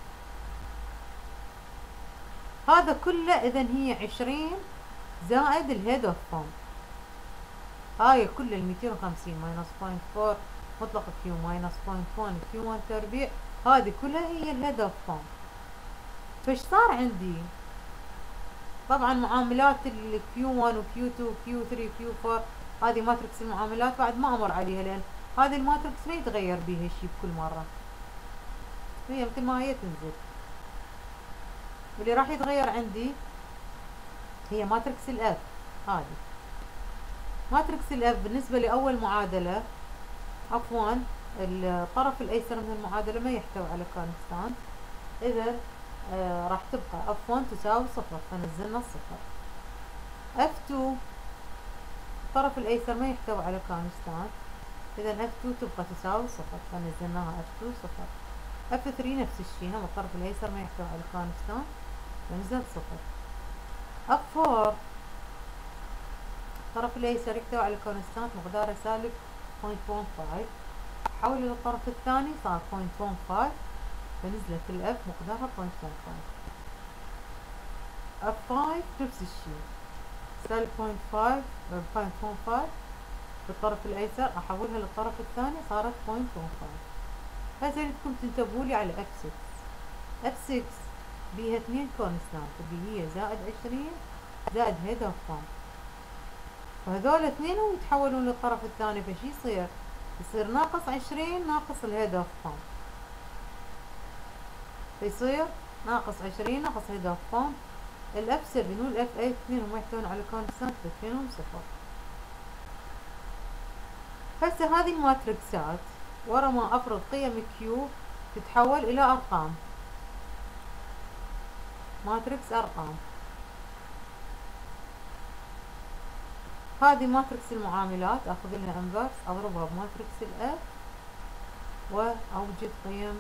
هذا كله اذا هي عشرين زائد الهيد اوف بامب، هاي كل ال مئتين وخمسين ماينس بوينت فور مطلق كيو ماينس بوينت واحد كيو واحد تربيع هذه كلها هي الهيد اوف فام. فايش صار عندي؟ طبعا معاملات الكيو واحد وكيو اثنين وكيو ثلاثة وكيو أربعة هذه ماتريكس المعاملات بعد ما امر عليها، لان هذه الماتريكس ما يتغير بيها شيء بكل مرة، هي مثل ما هي تنزل. واللي راح يتغير عندي هي ماتريكس الاف. هذه ماتريكس الاف بالنسبة لأول معادلة، عفوا الطرف الأيسر من المعادلة ما يحتوي على كونستانت، إذا آه راح تبقى اف واحد تساوي صفر، فنزلنا الصفر. اف اثنين الطرف الأيسر ما يحتوي على كونستانت، إذا اف اثنين تبقى تساوي صفر، فنزلناها اف اثنين صفر. اف ثلاثة نفس الشيء، هم الطرف الأيسر ما يحتوي على كونستانت، فنزل صفر. اف أربعة الطرف الأيسر يحتوي على كونستانت مقداره سالب صفر فاصلة خمسة، حول للطرف الثاني صار صفر فاصلة خمسة، فنزلت الاف مقدارها صفر فاصلة خمسة. اف خمسة نفس الشيء، سالب صفر فاصلة خمسة بالطرف الايسر، احولها للطرف الثاني صارت صفر فاصلة خمسة. هسه بدكم تنتبهوا لي على اف ستة. اف ستة بيها اثنين كونستانت اللي هي زائد عشرين زائد هيد اوف فام، وهذول اثنينهم يتحولون للطرف الثاني، فشي يصير؟ يصير ناقص عشرين ناقص الهيد اوف فام، فيصير ناقص عشرين ناقص هيد اوف فام. الاف سبعة والاف ثمانية اثنينهم يحتوون على كونستانت، فاثنينهم صفر. هسه هذه الماتريكسات ورا ما افرض قيم كيو تتحول الى ارقام، ماتريكس ارقام. هذه ماتريكس المعاملات، اخذ لها انفرس اضربها بماتريكس الاف واوجد قيم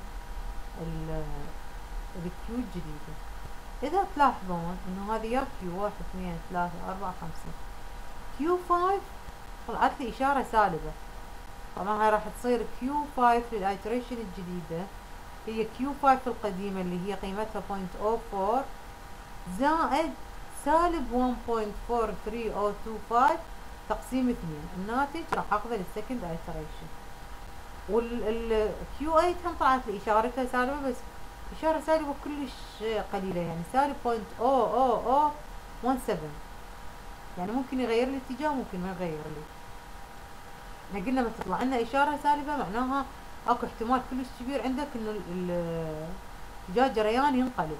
الكيو الجديدة. اذا تلاحظون انه هذه يا كيو واحد اثنين ثلاثة اربعة خمسة، كيو خمسة طلعت لي اشارة سالبة، طبعا هاي راح تصير كيو خمسة للايتريشن الجديدة هي كيو خمسة القديمة اللي هي قيمتها صفر فاصلة صفر أربعة زائد سالب واحد فاصلة أربعة ثلاثة صفر اثنين خمسة تقسيم اثنين، الناتج راح اخذه للسكند ايتريشن. والكيو ثمانية هم طلعت لي اشارتها سالبة، بس اشارة سالبة كلش قليلة، يعني سالب صفر فاصلة صفر صفر واحد سبعة، يعني ممكن يغير لي الاتجاه ممكن ما يغير لي. احنا قلنا ما تطلع لنا اشارة سالبة معناها اكو احتمال كلش كبير عندك انه اتجاه الجريان ينقلب.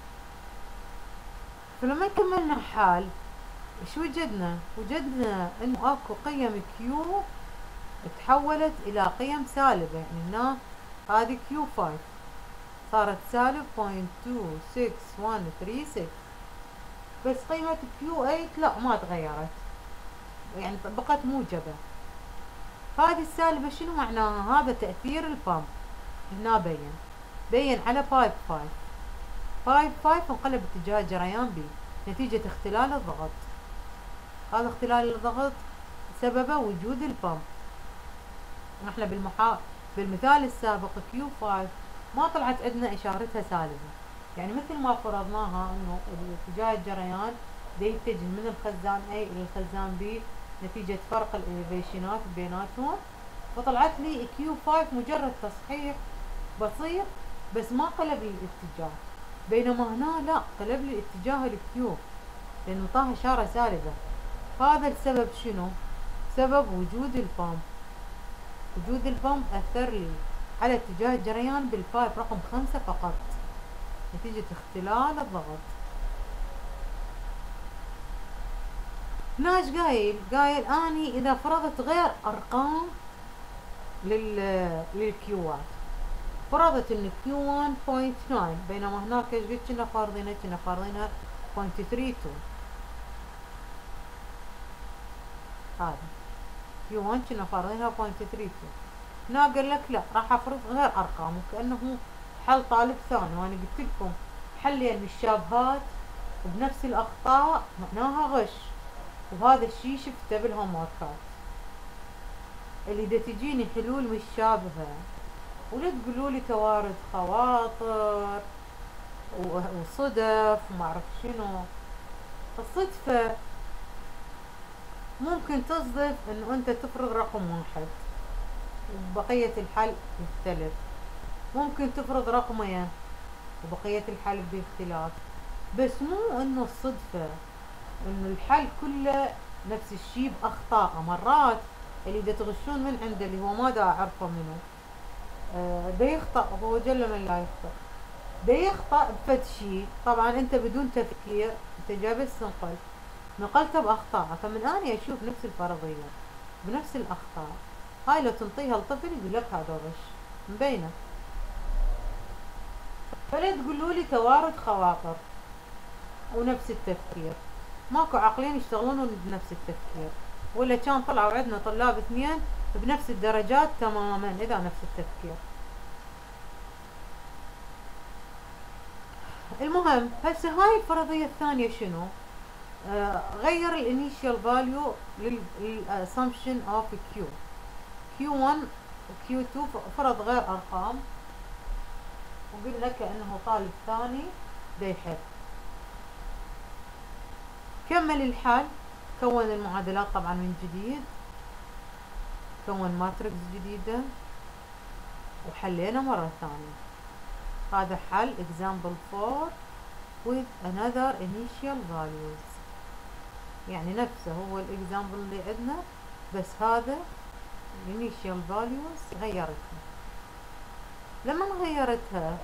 فلما كملنا حال ايش وجدنا؟ وجدنا انه اكو قيم كيو تحولت الى قيم سالبة، يعني هنا هذه كيو خمسة صارت سالب صفر فاصلة اثنين ستة واحد ثلاثة ستة، بس قيمة كيو ثمانية لا ما تغيرت، يعني بقت موجبة. هذه السالبة شنو معناها؟ هذا تأثير البامب، هنا بين بين على بايب خمسة، بايب خمسة انقلب اتجاه الجريان بي نتيجة اختلال الضغط. هذا اختلال الضغط سببه وجود البامب. نحن بالمحا... بالمثال السابق كيو خمسة ما طلعت عندنا اشارتها سالبة، يعني مثل ما فرضناها انه اتجاه الجريان دا يتجه من الخزان A الى الخزان B نتيجة فرق الاليفيشنات بيناتهم، فطلعت لي كيو خمسة مجرد تصحيح بسيط بس ما قلب لي الاتجاه، بينما هنا لا قلب لي اتجاه الكيو لانه طاها اشارة سالبة. هذا السبب شنو؟ سبب وجود البامب. وجود البامب اثر لي على اتجاه الجريان بالبايب رقم خمسة فقط نتيجة اختلال الضغط. ناش قايل قايل اني اذا فرضت غير ارقام لل للكيوات، فرضت ان كيو واحد صفر تسعة بينما هناك ايش قد كنا فارضينها؟ كنا فارضينها صفر فاصلة ثلاثة اثنين، هذا كيو واحد كنا فارضينها صفر فاصلة ثلاثة اثنين. هنا قال لك لا راح افرض غير ارقام، وكانه حل طالب ثاني، وانا قلت لكم حلين بالشابهات وبنفس الاخطاء معناها غش، وهذا الشي شفته بالهوم وركات اللي دا تجيني حلول مشابهة ولا تقولوا لي توارد خواطر وصدف وما اعرف شنو. الصدفة ممكن تصدف انه انت تفرض رقم واحد وبقية الحل يختلف، ممكن تفرض رقمين وبقية الحل باختلاف، بس مو انه الصدفة انه الحل كله نفس الشي باخطاء. مرات اللي دا تغشون من عنده اللي هو ما دا اعرفه منه آه دا يخطأ، هو جل من لا يخطأ، دا يخطأ بفد شي. طبعا انت بدون تفكير انت جاي بس نقل نقلته باخطاء، فمن اني اشوف نفس الفرضية بنفس الاخطاء هاي لو تنطيها لطفل يقول لك هذا غش مبينه. فلا تقولوا لي توارد خواطر ونفس التفكير، ماكو عقلين يشتغلون بنفس التفكير، ولا كان طلعوا عندنا طلاب اثنين بنفس الدرجات تماما اذا نفس التفكير. المهم هسه هاي الفرضية الثانية شنو؟ آه غير الانيشال فاليو للاسامبشن اوف كيو كيو واحد وكيو اثنين، فرض غير ارقام وقلنا كأنه طالب ثاني دا يحل. كمل الحل، كون المعادلات طبعا من جديد، كون ماتريكس جديدة وحلينا مرة ثانية. هذا حل example four with another initial values، يعني نفسه هو الاكزامبل اللي عندنا بس هذا initial values غيرتها. لما غيرتها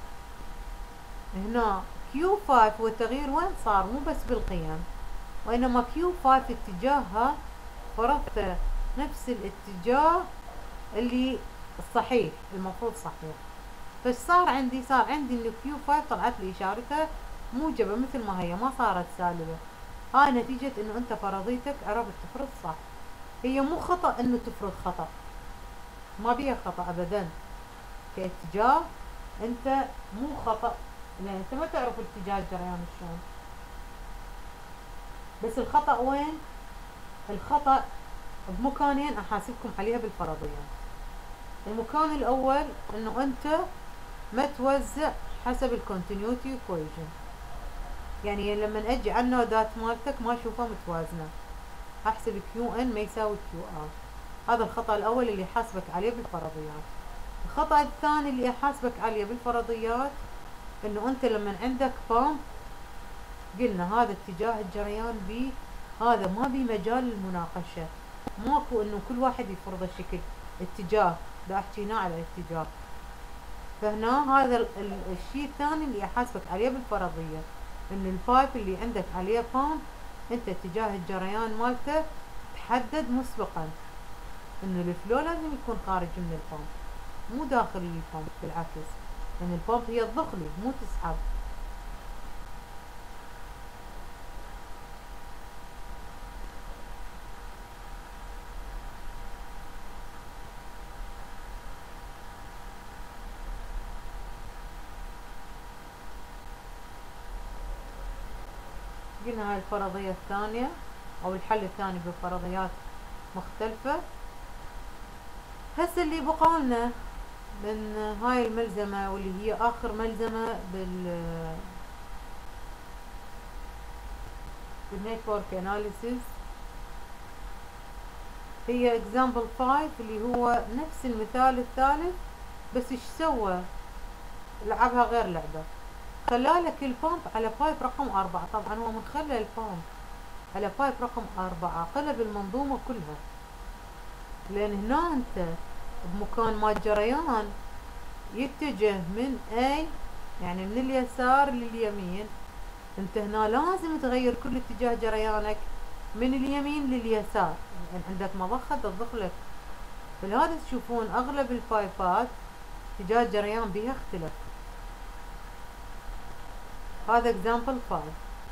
هنا كيو خمسة والتغيير وين صار؟ مو بس بالقيم، وإنما كيو خمسة اتجاهها فرضت نفس الاتجاه اللي الصحيح المفروض صحيح. فايش صار عندي؟ صار عندي ان كيو خمسة طلعت لي اشارتها موجبة مثل ما هي، ما صارت سالبة. هاي نتيجة انه انت فرضيتك عرفت تفرض صح. هي مو خطأ انه تفرض خطأ، ما بيها خطأ ابدا كاتجاه، انت مو خطأ لان انت ما تعرف اتجاه الجريان شلون. بس الخطأ وين؟ الخطأ بمكانين احاسبكم عليها بالفرضية. المكان الاول انه انت ما توزع حسب الكونتينيوتي ايكويشن، يعني لما اجي على النودات مالتك ما اشوفها متوازنة، احسب كيو ان ما يساوي كيو ار. هذا الخطأ الاول اللي حاسبك عليه بالفرضيات. الخطأ الثاني اللي احاسبك عليه بالفرضيات انه انت لما عندك بامب قلنا هذا اتجاه الجريان بي، هذا ما بي مجال للمناقشة، ماكو انه كل واحد يفرض الشكل اتجاه، دا احكينا على اتجاه. فهنا هذا الشيء الثاني اللي احاسبك عليه بالفرضية، انه البايب اللي عندك عليه بامب انت اتجاه الجريان مالته تحدد مسبقا، انه الفلو لازم يكون خارج من البامب مو داخل البامب، بالعكس لان البامب هي تضخلي مو تسحب. قلنا هاي الفرضية الثانية او الحل الثاني بفرضيات مختلفة. هسه اللي بقالنا من هاي الملزمة واللي هي اخر ملزمة بال بالنيتورك اناليسيس هي example خمسة اللي هو نفس المثال الثالث، بس ايش سوى؟ لعبها غير لعبة، خلالك البامب على بايب رقم أربعة. طبعا هو من خلى البامب على بايب رقم أربعة قلب المنظومة كلها، لأن هنا أنت بمكان ما الجريان يتجه من A يعني من اليسار لليمين، أنت هنا لازم تغير كل اتجاه جريانك من اليمين لليسار، يعني عندك مضخة تضخ لك. فلهذا تشوفون أغلب البايبات اتجاه الجريان بها اختلف. هذا example خمسة.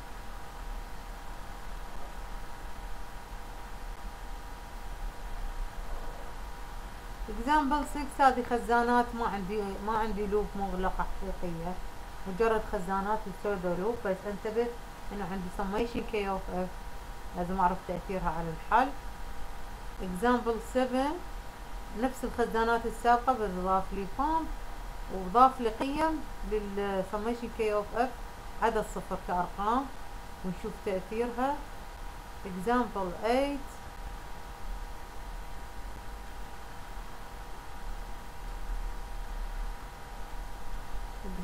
example ستة هذه خزانات ما عندي ما عندي لوب مغلقة حقيقية، مجرد خزانات السودو لوب، بس انتبه انه عندي summation k of f لازم اعرف تأثيرها على الحل. example سبعة نفس الخزانات السابقة بس ضاف لي بامب وضاف لي قيم للsummation k of f عدد صفر كأرقام ونشوف تأثيرها. example ثمانية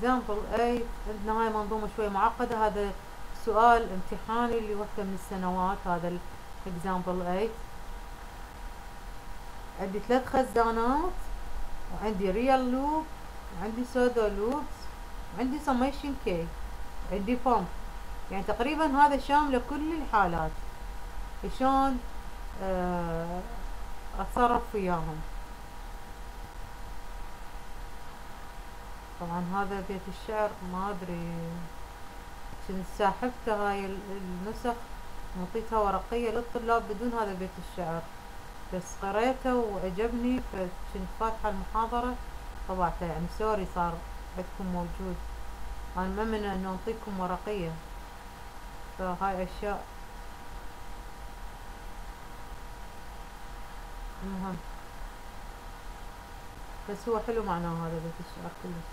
example eight عندنا هاي منظومة شوي معقدة. هذا سؤال امتحاني لوحدة من السنوات. هذا ال example eight. عندي ثلاث خزانات، وعندي real loop، وعندي pseudo loops، وعندي summation k، عندي pump. يعني تقريبا هذا شامل كل الحالات. شلون آه اتصرف وياهم؟ طبعا هذا بيت الشعر ما ادري، كنت ساحبته هاي النسخ وعطيتها ورقية للطلاب بدون هذا بيت الشعر، بس قريته وعجبني فكنت فاتحة المحاضرة طبعته. يعني سوري صار عندكم موجود، انا مؤمنة انه انطيكم ورقية، فهاي اشياء المهم. بس هو حلو معناه هذا بيت الشعر كلش.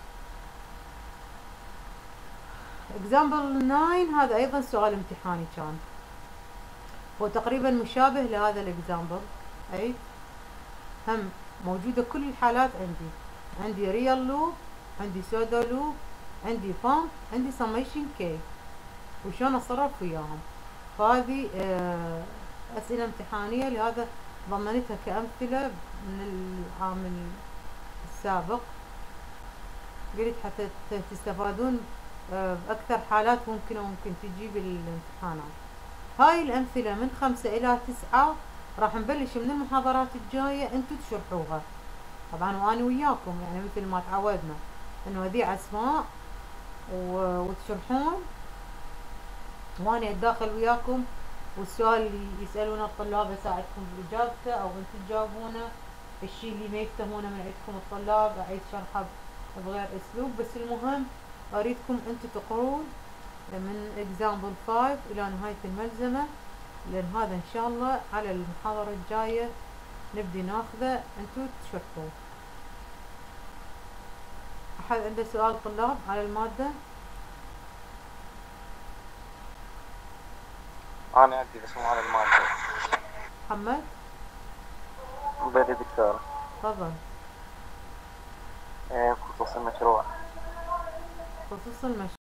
example nine هذا ايضا سؤال امتحاني كان، هو تقريبا مشابه لهذا الاكزامبل eight. هم موجودة كل الحالات عندي. عندي real loop، عندي pseudo loop، عندي pump، عندي summation k، وشون اتصرف وياهم. فهذه آه اسئلة امتحانية، لهذا ضمنتها كأمثلة من العام السابق. قلت حتى تستفادون آه بأكثر حالات ممكنة وممكن تجي بالامتحانات. هاي الأمثلة من خمسة إلى تسعة راح نبلش من المحاضرات الجاية انتو تشرحوها طبعا، وأنا وياكم يعني مثل ما تعودنا انه هذي اسماء وتشرحون وانا اتداخل وياكم، والسؤال اللي يسألونه الطلاب اساعدكم باجابته او انتو تجاوبونه. الشي اللي ما يفهمونه من عندكم الطلاب اعيد شرحه بغير اسلوب. بس المهم اريدكم انتو تقرون من example five الى نهاية الملزمة، لان هذا ان شاء الله على المحاضرة الجاية نبدي ناخذه انتو تشرحوه. احد عنده سؤال طلاب على المادة؟ أنا عندي بس مو على المادة. محمد؟ بدي دكتور. تفضل. إيه، بخصوص المشروع. خصوص المشروع